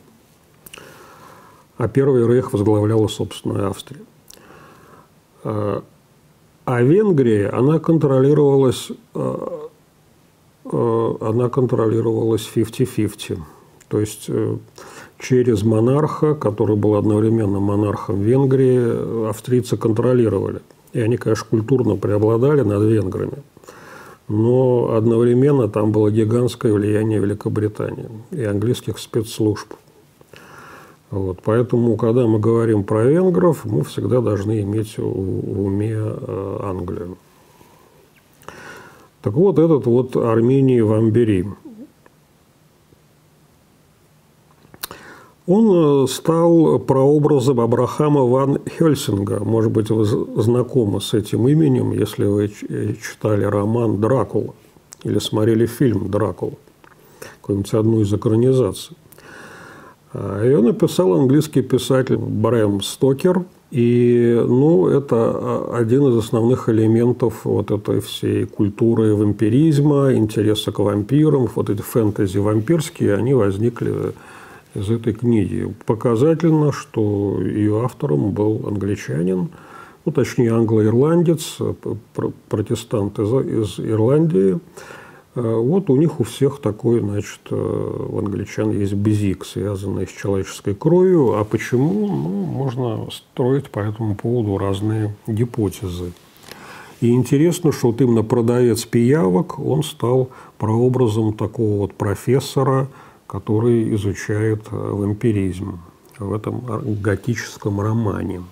А Первый рейх возглавляла, собственно, Австрия. А Венгрия, она контролировалась 50-50. То есть через монарха, который был одновременно монархом Венгрии, австрийцы контролировали. И они, конечно, культурно преобладали над венграми. Но одновременно там было гигантское влияние Великобритании и английских спецслужб. Вот. Поэтому, когда мы говорим про венгров, мы всегда должны иметь в уме Англию. Так вот, этот вот Арминий Вамбери. Он стал прообразом Абрахама ван Хельсинга. Может быть, вы знакомы с этим именем, если вы читали роман «Дракула» или смотрели фильм «Дракула», какую-нибудь одну из экранизаций. Ее написал английский писатель Брэм Стокер. И, ну, это один из основных элементов вот этой всей культуры вампиризма, интереса к вампирам. Вот эти фэнтези вампирские, они возникли из этой книги. Показательно, что ее автором был англичанин, ну, точнее, англо-ирландец, протестант из Ирландии. Вот у них у всех такой, значит, у англичан есть бзик, связанный с человеческой кровью. А почему? Ну, можно строить по этому поводу разные гипотезы. И интересно, что вот именно продавец пиявок, он стал прообразом такого вот профессора, который изучает вампиризм в этом готическом романе.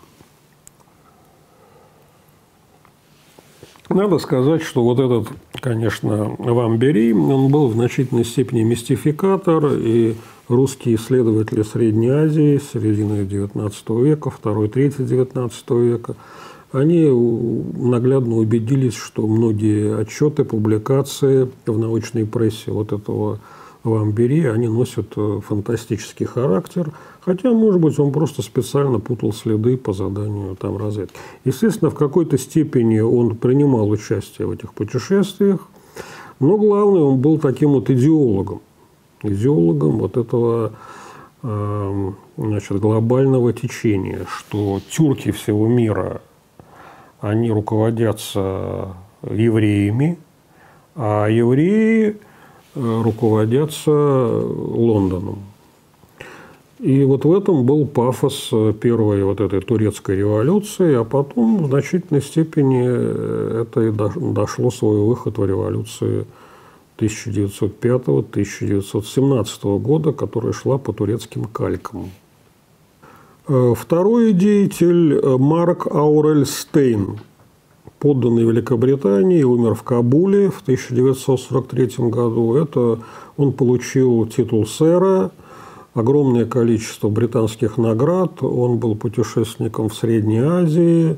Надо сказать, что вот этот, конечно, Вамбери, он был в значительной степени мистификатор, и русские исследователи Средней Азии середины XIX века, второй, третий XIX века, они наглядно убедились, что многие отчеты, публикации в научной прессе вот этого Вамбери, они носят фантастический характер, хотя, может быть, он просто специально путал следы по заданию там разведки. Естественно, в какой-то степени он принимал участие в этих путешествиях, но главное, он был таким вот идеологом вот этого, значит, глобального течения, что тюрки всего мира, они руководятся евреями, а евреи руководятся Лондоном. И вот в этом был пафос первой вот этой турецкой революции, а потом в значительной степени это и дошло свой выход в революции 1905-1917 года, которая шла по турецким калькам. Второй деятель Марк Аурель Стейн, подданный Великобритании, умер в Кабуле в 1943 году. Он получил титул сэра, огромное количество британских наград. Он был путешественником в Средней Азии,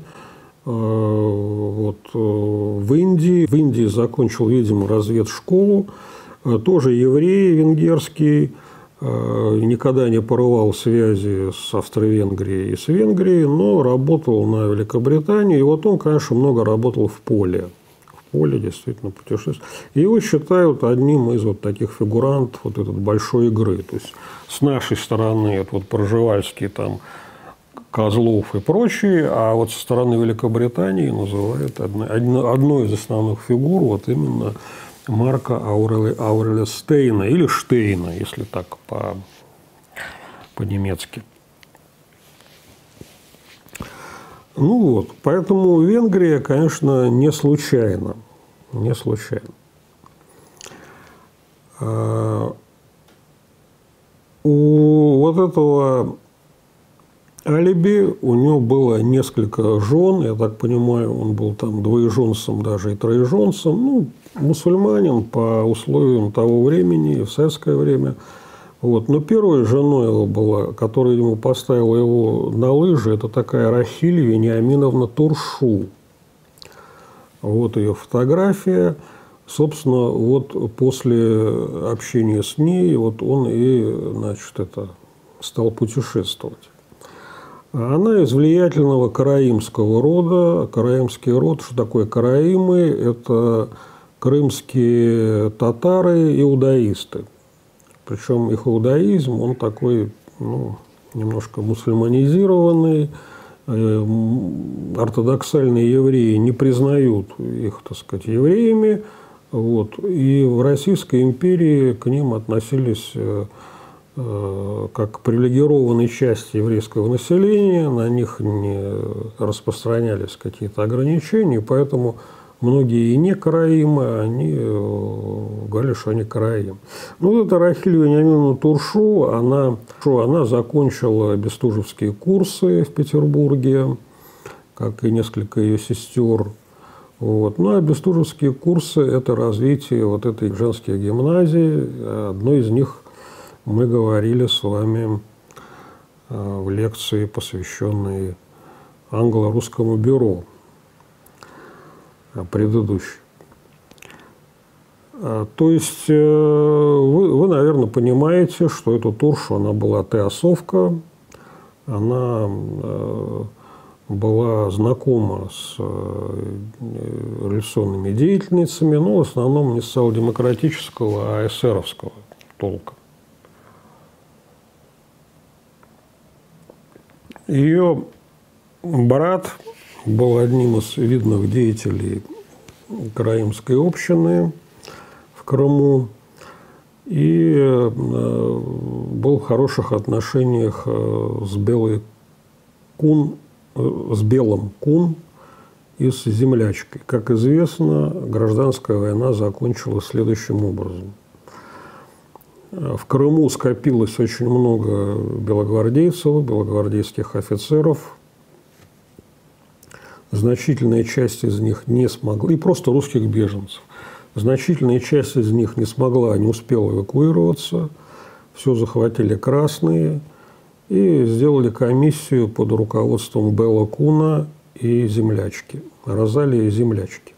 в Индии. В Индии закончил, видимо, разведшколу. Тоже еврей венгерский. Никогда не порывал связи с Австро-Венгрией и с Венгрией, но работал на Великобритании. И вот он, конечно, много работал в поле. В поле действительно путешествовал. И его считают одним из вот таких фигурантов вот этой большой игры. То есть с нашей стороны это вот Пржевальский, там, Козлов и прочие, а вот со стороны Великобритании называют одной из основных фигур вот именно Марка Ауреля Стейна, или Штейна, если так по-немецки. Ну вот, поэтому Венгрия, конечно, не случайно. Не случайно. У вот этого Алиби, у него было несколько жен, я так понимаю, он был там двоеженцем, даже и троеженцем, ну, мусульманин по условиям того времени, в советское время. Вот. Но первой женой его была, которая ему поставила его на лыжи, это такая Рахиль Вениаминовна Туршу. Вот ее фотография. Собственно, вот после общения с ней вот он и, значит, стал путешествовать. Она из влиятельного караимского рода. Караимский род, что такое караимы? Это крымские татары, иудаисты. Причем их иудаизм, он такой, ну, немножко мусульманизированный. Ортодоксальные евреи не признают их, так сказать, евреями. Вот. И в Российской империи к ним относились как к привилегированной части еврейского населения, на них не распространялись какие-то ограничения, поэтому многие и не караимы, они говорили, что они караим. Ну, вот эта Рахиль Вениаминовна Туршу, она закончила бестужевские курсы в Петербурге, как и несколько ее сестер. Вот. Ну, а бестужевские курсы – это развитие вот этой женских гимназий. Одной из них мы говорили с вами в лекции, посвященной англо-русскому бюро, предыдущей. То есть вы, наверное, понимаете, что эта Туршу, она была теософка, она была знакома с революционными деятельницами, но в основном не социал-демократического, а эсеровского толка. Ее брат был одним из видных деятелей караимской общины в Крыму и был в хороших отношениях с Белым Кун из землячкой. Как известно, гражданская война закончилась следующим образом. В Крыму скопилось очень много белогвардейцев, белогвардейских офицеров. Значительная часть из них не смогла, и просто русских беженцев. Значительная часть из них не успела эвакуироваться. Все захватили красные и сделали комиссию под руководством Бела Куна и землячки, Розалии и землячки.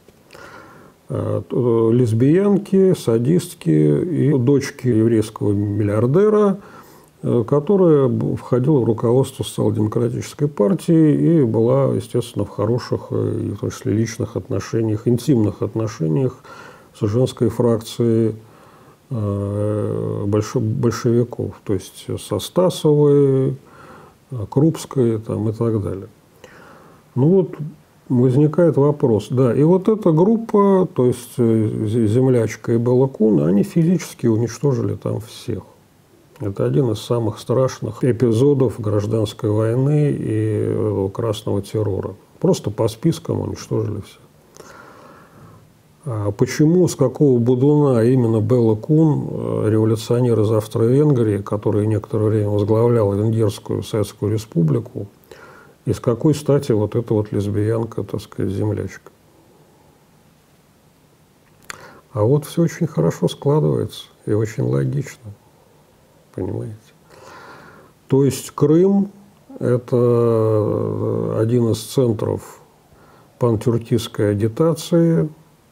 Лесбиянки, садистки и дочки еврейского миллиардера, которая входила в руководство социал-демократической партии и была, естественно, в хороших, в том числе личных отношениях, интимных отношениях с женской фракцией большевиков, то есть со Стасовой, Крупской там, и так далее. Ну вот, возникает вопрос. Да, и вот эта группа, то есть землячка и Белла Кун, они физически уничтожили там всех. Это один из самых страшных эпизодов гражданской войны и красного террора. Просто по спискам уничтожили все. А почему, с какого будуна именно Белла Кун, революционер из Австро-Венгрии, который некоторое время возглавлял Венгерскую Советскую Республику, и с какой стати вот эта вот лесбиянка, так сказать, землячка? А вот все очень хорошо складывается и очень логично. Понимаете? То есть Крым – это один из центров пантюркистской агитации,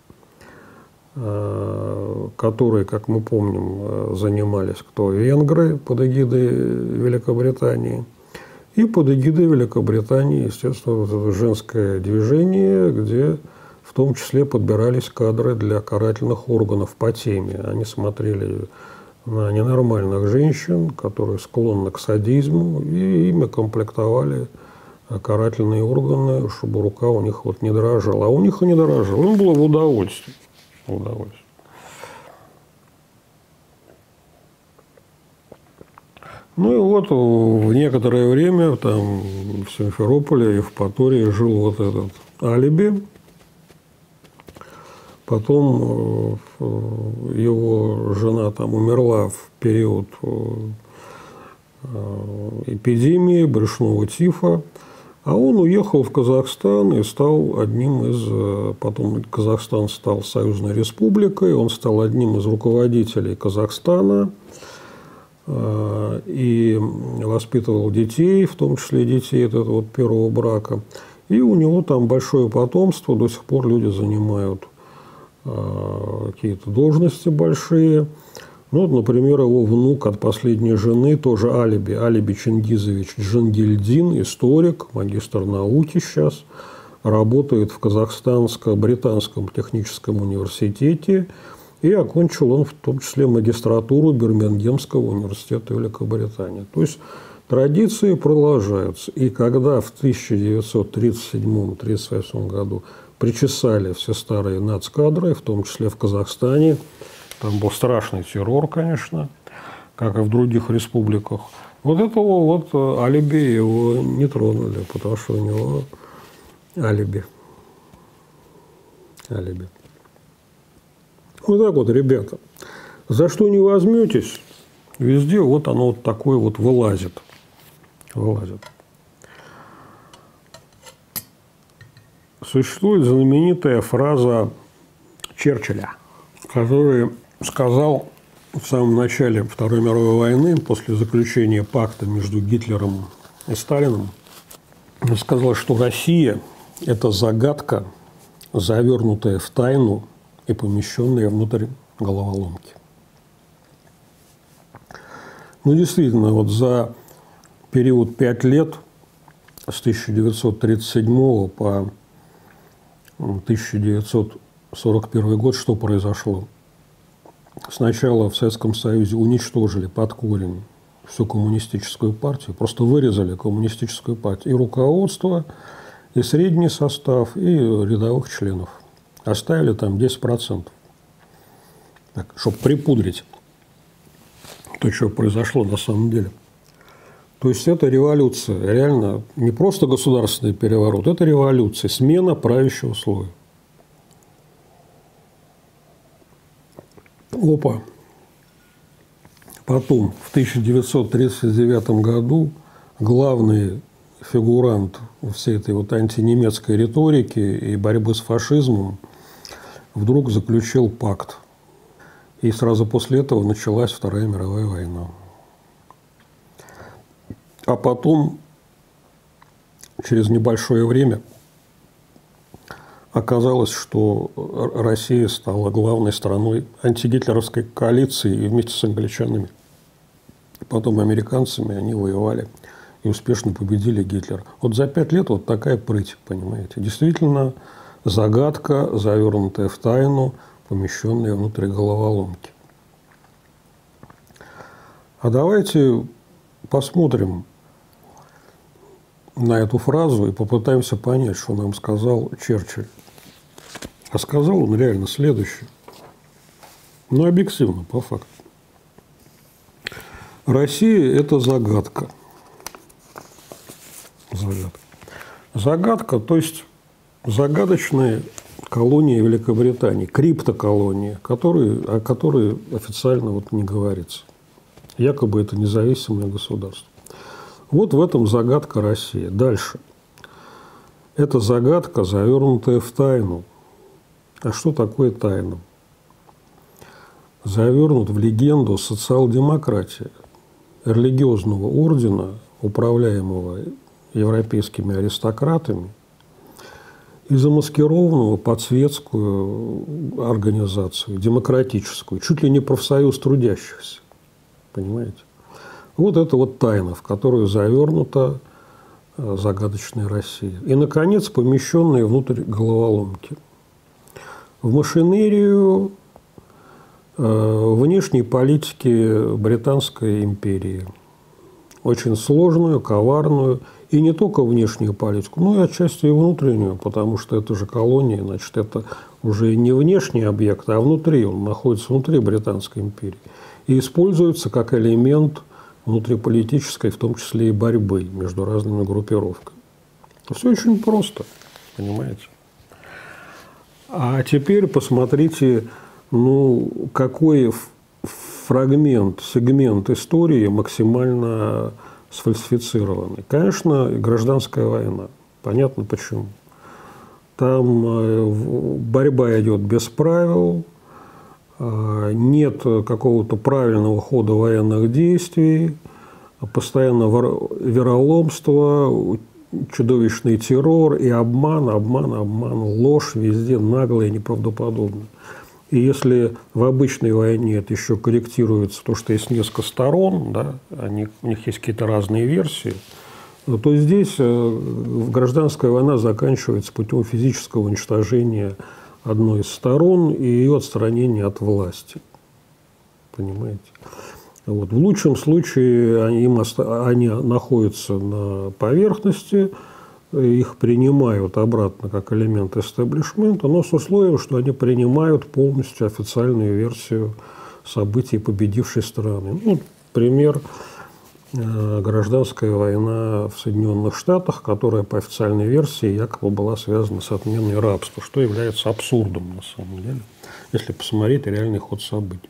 которой, как мы помним, занимались кто? Венгры под эгидой Великобритании. И под эгидой Великобритании, естественно, вот это женское движение, где в том числе подбирались кадры для карательных органов по теме. Они смотрели на ненормальных женщин, которые склонны к садизму, и ими комплектовали карательные органы, чтобы рука у них вот не дрожала. А у них и не дрожала. Им было в удовольствие. Ну и вот в некоторое время там в Симферополе, Евпатории жил вот этот Алиби. Потом его жена там умерла в период эпидемии брюшного тифа, а он уехал в Казахстан и стал одним из… Потом Казахстан стал союзной республикой, он стал одним из руководителей Казахстана и воспитывал детей, в том числе детей этого вот первого брака. И у него там большое потомство, до сих пор люди занимают какие-то должности большие. Ну, вот, например, его внук от последней жены, тоже Алиби Чингизович Джангильдин, историк, магистр науки сейчас, работает в Казахстанско-Британском техническом университете, и окончил он в том числе магистратуру Бирмингемского университета Великобритании. То есть традиции продолжаются. И когда в 1937-1938 году причесали все старые нацкадры, в том числе в Казахстане, там был страшный террор, конечно, как и в других республиках. Вот этого вот Алиби его не тронули, потому что у него алиби. Вот так вот, ребята. За что не возьметесь, везде вот оно вот такое вот вылазит. Существует знаменитая фраза Черчилля, который сказал в самом начале Второй мировой войны, после заключения пакта между Гитлером и Сталиным, он сказал, что Россия – это загадка, завернутая в тайну и помещенная внутрь головоломки. Ну, действительно, вот за период 5 лет, с 1937 по 1941 год, что произошло? Сначала в Советском Союзе уничтожили под корень всю коммунистическую партию, просто вырезали коммунистическую партию, и руководство, и средний состав, и рядовых членов. Оставили там 10%, так, чтобы припудрить то, что произошло на самом деле. То есть это революция, реально не просто государственный переворот, это революция, смена правящего слоя. Опа. Потом, в 1939 году, главный фигурант всей этой вот антинемецкой риторики и борьбы с фашизмом вдруг заключил пакт. И сразу после этого началась Вторая мировая война. А потом, через небольшое время, оказалось, что Россия стала главной страной антигитлеровской коалиции и вместе с англичанами. Потом американцами они воевали и успешно победили Гитлера. Вот за 5 лет вот такая прыть, понимаете. Действительно, загадка, завернутая в тайну, помещенная внутрь головоломки. А давайте посмотрим на эту фразу и попытаемся понять, что нам сказал Черчилль. А сказал он реально следующее. Ну, объективно, по факту. Россия – это загадка. Загадка. Загадка, то есть загадочные колонии Великобритании, криптоколонии, о которой официально вот не говорится. Якобы это независимое государство. Вот в этом загадка России. Дальше. Это загадка, завернутая в тайну. А что такое тайна? Завернут в легенду социал-демократии, религиозного ордена, управляемого европейскими аристократами, и замаскированного под светскую организацию, демократическую, чуть ли не профсоюз трудящихся. Понимаете? Вот это вот тайна, в которую завернута загадочная Россия. И, наконец, помещенные внутрь головоломки. В машинерию внешней политики Британской империи. Очень сложную, коварную. И не только внешнюю политику, но и отчасти и внутреннюю, потому что это же колония, значит, это уже не внешний объект, а внутри, он находится внутри Британской империи. И используется как элемент внутриполитической, в том числе и борьбы между разными группировками. Все очень просто, понимаете? А теперь посмотрите, ну, какой фрагмент, сегмент истории максимально сфальсифицированный. Конечно, гражданская война. Понятно почему. Там борьба идет без правил, нет какого-то правильного хода военных действий, постоянно вероломство, чудовищный террор и обман, ложь везде нагло и неправдоподобно. И если в обычной войне это еще корректируется, то, что есть несколько сторон, да, у них есть какие-то разные версии, то здесь гражданская война заканчивается путем физического уничтожения одной из сторон и ее отстранения от власти. Понимаете? Вот. В лучшем случае они находятся на поверхности, их принимают обратно как элемент эстаблишмента, но с условием, что они принимают полностью официальную версию событий победившей страны. Ну, пример – гражданская война в Соединенных Штатах, которая по официальной версии якобы была связана с отменой рабства, что является абсурдом на самом деле, если посмотреть реальный ход событий.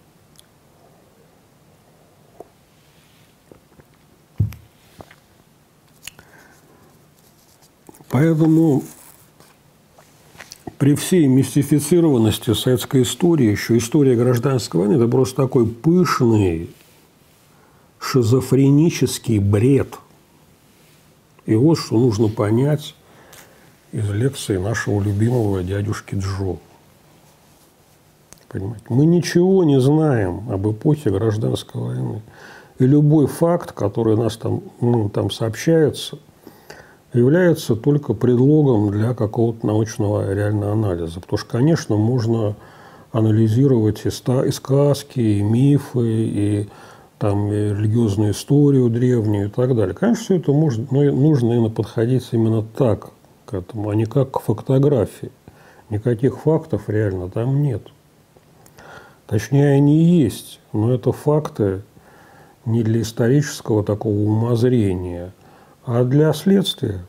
Поэтому при всей мистифицированности советской истории, еще история гражданской войны – это просто такой пышный шизофренический бред. И вот что нужно понять из лекции нашего любимого дядюшки Джо. Понимаете? Мы ничего не знаем об эпохе гражданской войны. И любой факт, который нас там сообщается, является только предлогом для какого-то научного реального анализа. Потому что, конечно, можно анализировать и сказки, и мифы, и религиозную историю древнюю и так далее. Конечно, все это можно, но нужно именно подходить именно так к этому, а не как к фактографии. Никаких фактов реально там нет. Точнее, они есть, но это факты не для исторического такого умозрения, а для следствия.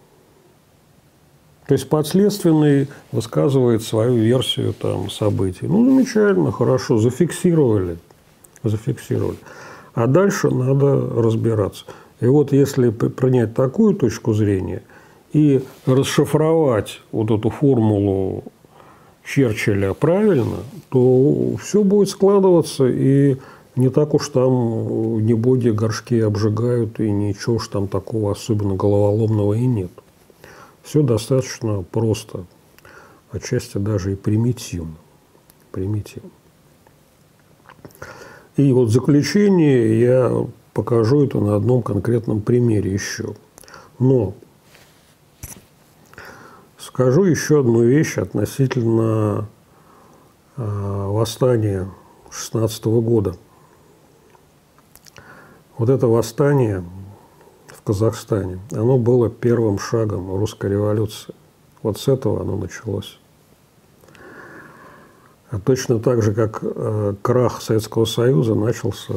То есть подследственный высказывает свою версию событий. Ну, замечательно, хорошо, зафиксировали. А дальше надо разбираться. И вот если принять такую точку зрения и расшифровать вот эту формулу Черчилля правильно, то все будет складываться, и не так уж там ни боги горшки обжигают, и ничего уж там такого особенно головоломного и нет. Все достаточно просто, отчасти даже и примитивно. И вот в заключение я покажу это на одном конкретном примере еще. Но скажу еще одну вещь относительно восстания 16 года. Вот это восстание, в Казахстане, оно было первым шагом русской революции. Вот с этого оно началось. А точно так же, как крах Советского Союза начался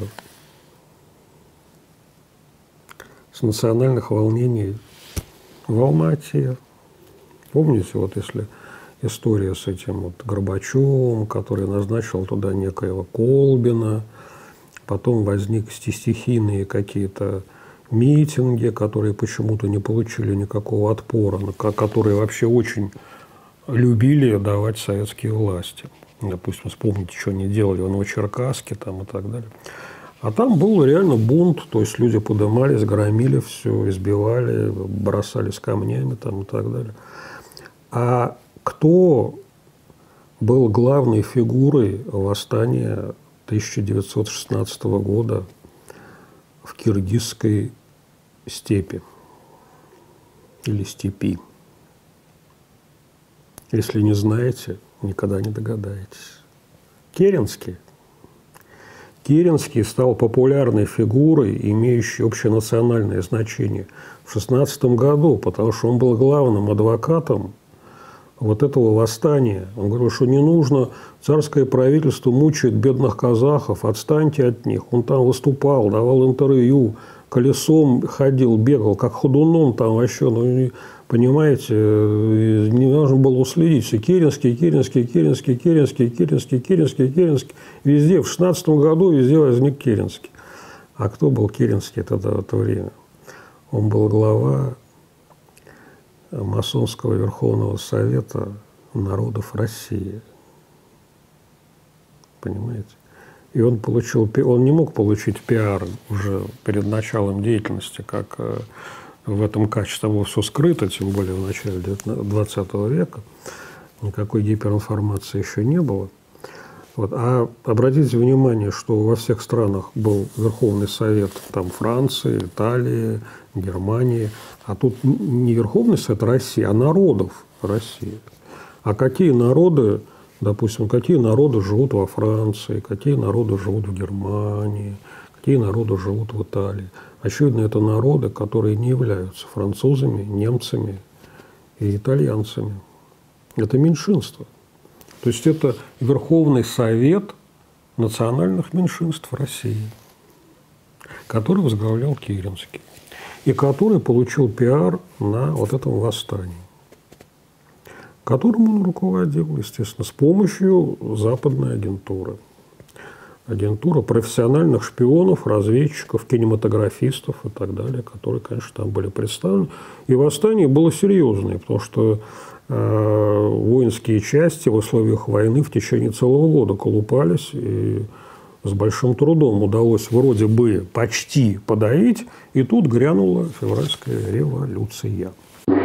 с национальных волнений в Алма-Ате. Помните, вот если история с этим вот Горбачевым, который назначил туда некоего Колбина, потом возник стихийные какие-то митинги, которые почему-то не получили никакого отпора, которые вообще очень любили давать советские власти. Допустим, вспомните, что они делали в Новочеркасске там и так далее. А там был реально бунт, то есть люди поднимались, громили все, избивали, бросались камнями там и так далее. А кто был главной фигурой восстания 1916 года в Киргизской степи или степи? Если не знаете, никогда не догадаетесь. Керенский. Керенский стал популярной фигурой, имеющей общенациональное значение в 1916 году, потому что он был главным адвокатом вот этого восстания. Он говорил, что не нужно, царское правительство мучает бедных казахов, отстаньте от них. Он там выступал, давал интервью, колесом ходил, бегал, как ходуном там вообще, ну, понимаете, не нужно было уследить. Все Керенский. Везде, в 16 году везде возник Керенский. А кто был Керенский тогда в это время? Он был глава масонского Верховного Совета народов России. Понимаете? И он не мог получить пиар уже перед началом деятельности, как в этом качестве было все скрыто, тем более в начале 20 века. Никакой гиперинформации еще не было. Вот. А обратите внимание, что во всех странах был Верховный Совет там, Франции, Италии, Германии. А тут не Верховный Совет России, а народов России. А какие народы, допустим, какие народы живут во Франции, какие народы живут в Германии, какие народы живут в Италии. Очевидно, это народы, которые не являются французами, немцами и итальянцами. Это меньшинство. То есть это Верховный Совет национальных меньшинств России, который возглавлял Керенский и который получил пиар на вот этом восстании, которым он руководил, естественно, с помощью западной агентуры. Агентура профессиональных шпионов, разведчиков, кинематографистов и так далее, которые, конечно, там были представлены. И восстание было серьезное, потому что воинские части в условиях войны в течение целого года колупались, и с большим трудом удалось вроде бы почти подавить, и тут грянула февральская революция.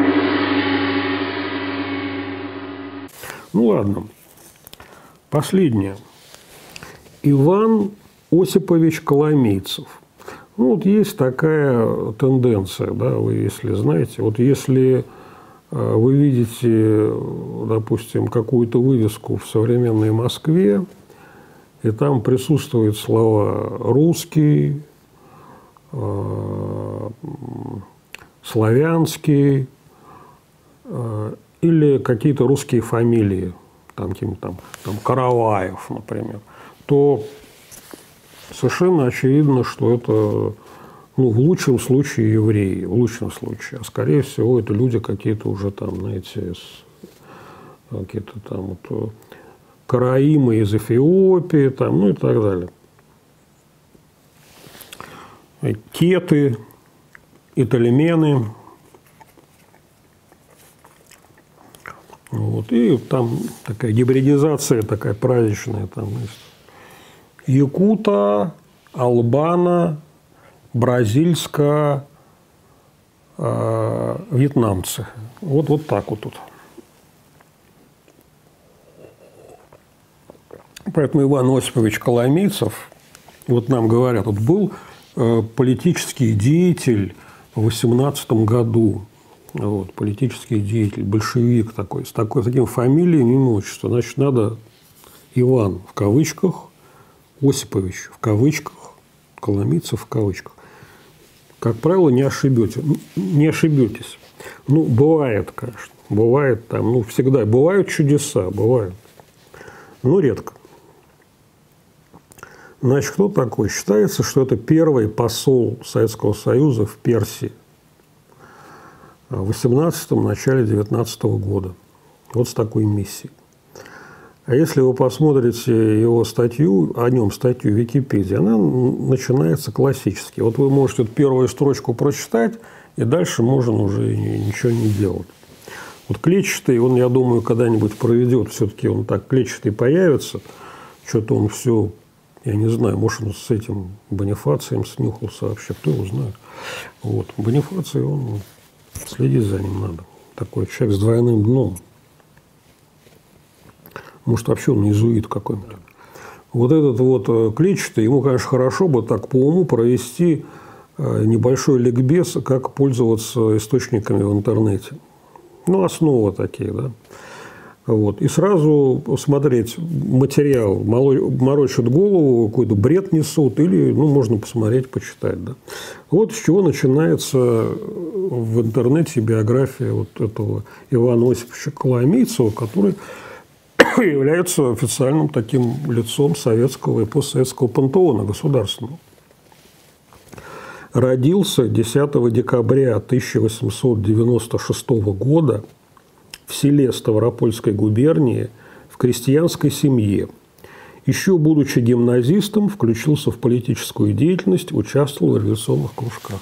Ну ладно, последнее. Иван Осипович Коломийцев. Ну, вот есть такая тенденция, да, вы если знаете, вот если вы видите, допустим, какую-то вывеску в современной Москве, и там присутствуют слова «русский», «славянский» или какие-то русские фамилии, там Караваев, например, то совершенно очевидно, что это, ну, в лучшем случае евреи, в лучшем случае, а скорее всего это люди какие-то уже там, знаете, какие-то там вот, караимы из Эфиопии, там, ну и так далее. Кеты, итальмены. Вот. И там такая гибридизация, такая праздничная, там, якута, албана, бразильска, вьетнамцы. Вот так вот тут. Поэтому Иван Осипович Коломийцев, вот нам говорят, вот был политический деятель в 18 году. Вот, политический деятель, большевик такой, с таким фамилией, имя, отчество. Значит, надо Иван в кавычках, Осипович в кавычках, Коломийцев в кавычках. как правило, не ошибетесь. Ну, бывает, конечно. Бывает там, ну, всегда. Бывают чудеса, бывают. Но редко. Значит, кто такой? Считается, что это первый посол Советского Союза в Персии в 18-м, начале 19-го года. Вот с такой миссией. А если вы посмотрите его статью, о нем статью в Википедии, она начинается классически. Вот вы можете первую строчку прочитать, и дальше можно уже ничего не делать. Вот клетчатый, он, я думаю, когда-нибудь проведет, все-таки он так клетчатый появится, что-то он все, я не знаю, может, он с этим Бонифацием снюхался вообще, кто его знает. Вот. Бонифаций, он, следить за ним надо. Такой человек с двойным дном. Может, вообще он иезуит какой-нибудь. Вот этот вот клетчатый, ему, конечно, хорошо бы так по уму провести небольшой ликбез, как пользоваться источниками в интернете. Ну, основы такие, да. Вот. И сразу смотреть материал, морочат голову, какой-то бред несут, или, ну, можно посмотреть, почитать, да. Вот с чего начинается в интернете биография вот этого Ивана Осиповича Коломийцева, который является официальным таким лицом советского и постсоветского пантеона государственного. Родился 10 декабря 1896 года в селе Ставропольской губернии в крестьянской семье. Еще будучи гимназистом, включился в политическую деятельность, участвовал в революционных кружках.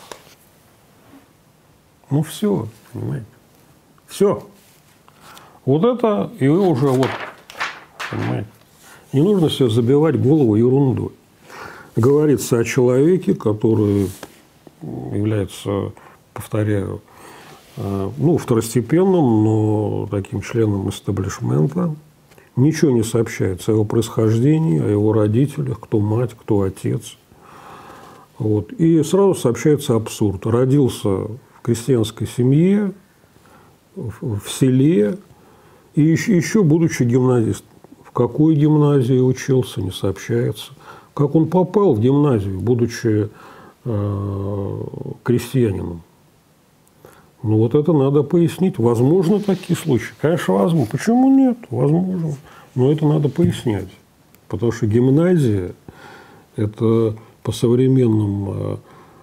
Ну, все, понимаете. Все. Вот это, и вы уже вот, понимаете, не нужно себе забивать голову ерундой. Говорится о человеке, который является, повторяю, ну, второстепенным, но таким членом эстаблишмента. Ничего не сообщается о его происхождении, о его родителях, кто мать, кто отец. Вот. И сразу сообщается абсурд. Родился в крестьянской семье, в селе, и еще будучи гимназистом. В какой гимназии учился, не сообщается. Как он попал в гимназию, будучи крестьянином? Ну, вот это надо пояснить. Возможно, такие случаи. Конечно, возможно. Почему нет? Возможно. Но это надо пояснять. Потому что гимназия – это по современным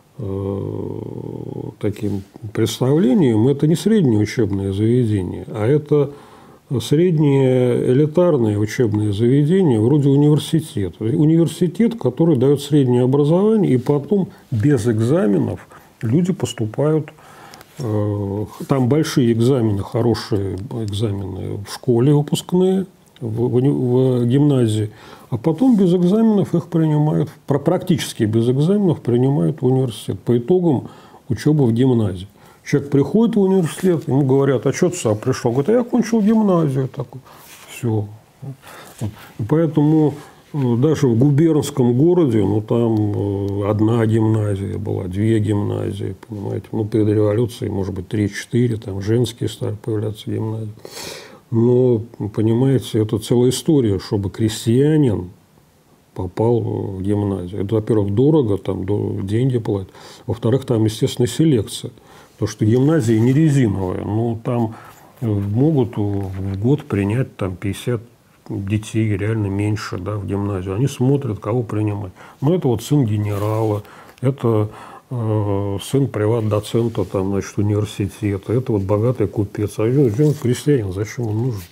таким представлениям, это не среднее учебное заведение, а это среднее элитарное учебное заведение вроде университета. Университет, который дает среднее образование, и потом без экзаменов люди поступают. Там большие экзамены, хорошие экзамены в школе выпускные, в гимназии, а потом без экзаменов их принимают, практически без экзаменов принимают в университет по итогам учебы в гимназии. Человек приходит в университет, ему говорят: а что ты сюда пришел? Говорит: а я окончил гимназию. Такой. Все. И поэтому даже в губернском городе, ну, там одна гимназия была, две гимназии, понимаете. Ну, перед революцией, может быть, 3-4, там женские стали появляться гимназии. Но, понимаете, это целая история, чтобы крестьянин попал в гимназию. Это, во-первых, дорого, там деньги платят. Во-вторых, там, естественно, селекция. Потому что гимназия не резиновая. Ну, там могут в год принять там 50 детей, реально меньше, да, в гимназию. Они смотрят, кого принимать. Ну, это вот сын генерала, это сын приват-доцента там, значит, университета, это вот богатый купец. А он крестьянин, зачем он нужен?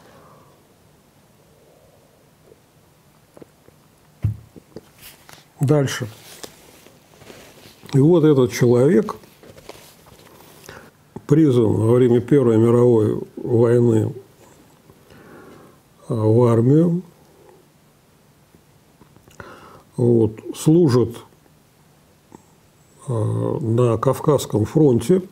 Дальше. И вот этот человек призван во время Первой мировой войны в армию, вот, служит на Кавказском фронте,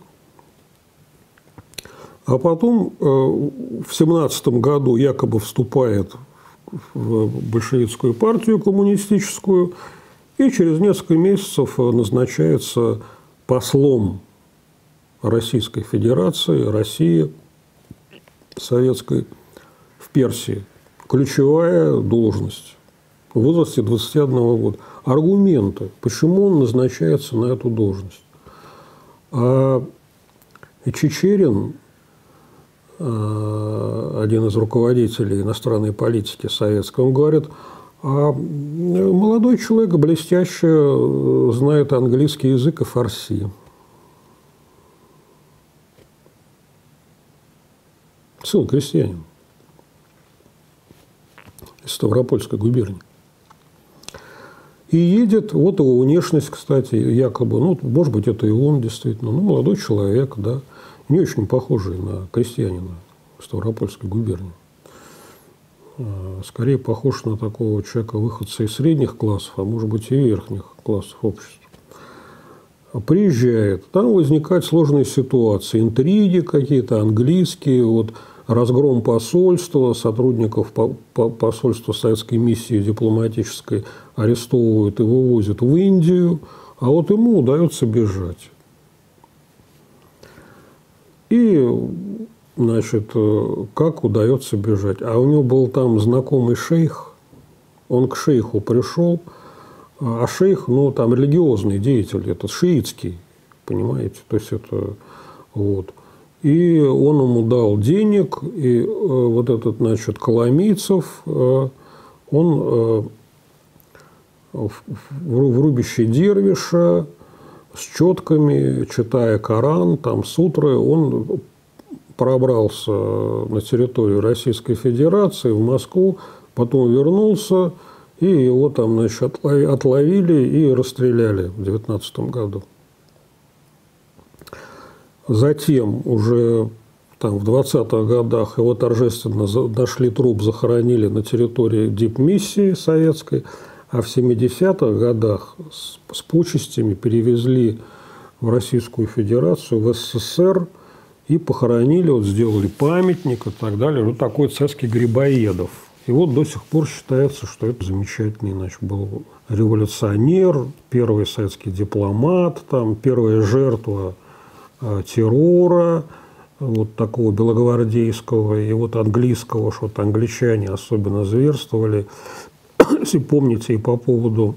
а потом в 17-м году якобы вступает в большевистскую партию коммунистическую и через несколько месяцев назначается послом Российской Федерации, России советской в Персии. Ключевая должность в возрасте 21 года. Аргументы, почему он назначается на эту должность. А Чичерин, один из руководителей иностранной политики советской, он говорит, а молодой человек блестяще знает английский язык и фарси. Сын крестьянин из Ставропольской губернии. И едет, вот его внешность, кстати, якобы, ну, может быть, это и он действительно, ну, молодой человек, да, не очень похожий на крестьянина Ставропольской губернии. Скорее похож на такого человека, выходца из средних классов, а может быть, и верхних классов общества. Приезжает, там возникают сложные ситуации, интриги какие-то, английские, вот, разгром посольства, сотрудников посольства советской миссии дипломатической арестовывают и вывозят в Индию, а вот ему удается бежать. И, значит, как удается бежать? А у него был там знакомый шейх, он к шейху пришел, а шейх, ну, там религиозный деятель, это шиитский, понимаете, то есть это вот. И он ему дал денег, и вот этот, значит, Коломийцев, он в рубище дервиша с четками, читая Коран, там сутры, он пробрался на территорию Российской Федерации, в Москву, потом вернулся, и его там, значит, отловили и расстреляли в 1919 году. Затем уже там, в 20-х годах его торжественно нашли труп, захоронили на территории дипмиссии советской, а в 70-х годах с почестями перевезли в Российскую Федерацию, в СССР и похоронили, вот сделали памятник и так далее. Вот такой царский Грибоедов. И вот до сих пор считается, что это замечательный, значит, был революционер, первый советский дипломат, там, первая жертва террора, вот такого белогвардейского и вот английского, что-то англичане особенно зверствовали. Если помните, и по поводу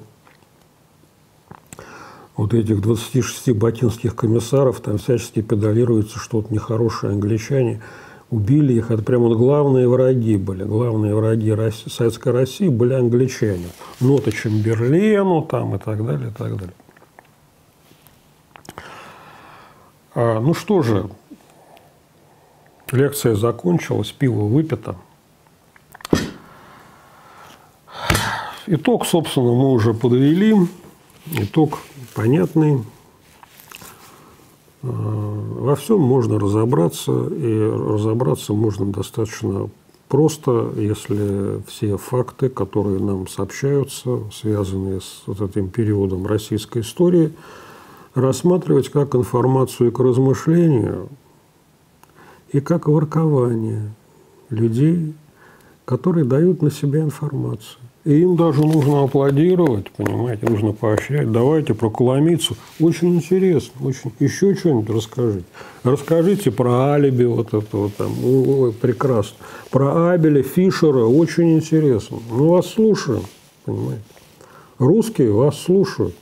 вот этих 26 бакинских комиссаров, там всячески педалируется, что вот нехорошие англичане убили их. Это прямо вот главные враги были. Главные враги Советской России были англичане. Нота Чемберлену там и так далее, и так далее. Ну что же, лекция закончилась, пиво выпито. Итог, собственно, мы уже подвели. Итог понятный. Во всем можно разобраться, и разобраться можно достаточно просто, если все факты, которые нам сообщаются, связанные с вот этим периодом российской истории, рассматривать как информацию к размышлению и как воркование людей, которые дают на себя информацию. И им даже нужно аплодировать, понимаете, нужно поощрять. Давайте про Коломийцу. Очень интересно. Очень. Еще что-нибудь расскажите. Расскажите про алиби вот этого там. Ой, прекрасно. Про Абеля Фишера. Очень интересно. Мы вас слушаем, понимаете. Русские вас слушают.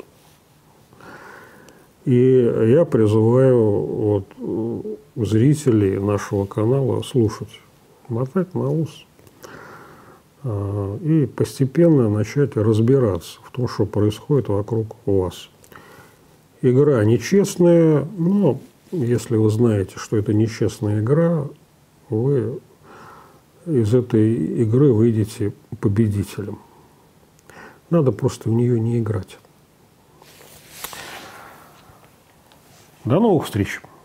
И я призываю вот зрителей нашего канала слушать, мотать на ус и постепенно начать разбираться в том, что происходит вокруг вас. Игра нечестная, но если вы знаете, что это нечестная игра, вы из этой игры выйдете победителем. Надо просто в нее не играть. До новых встреч!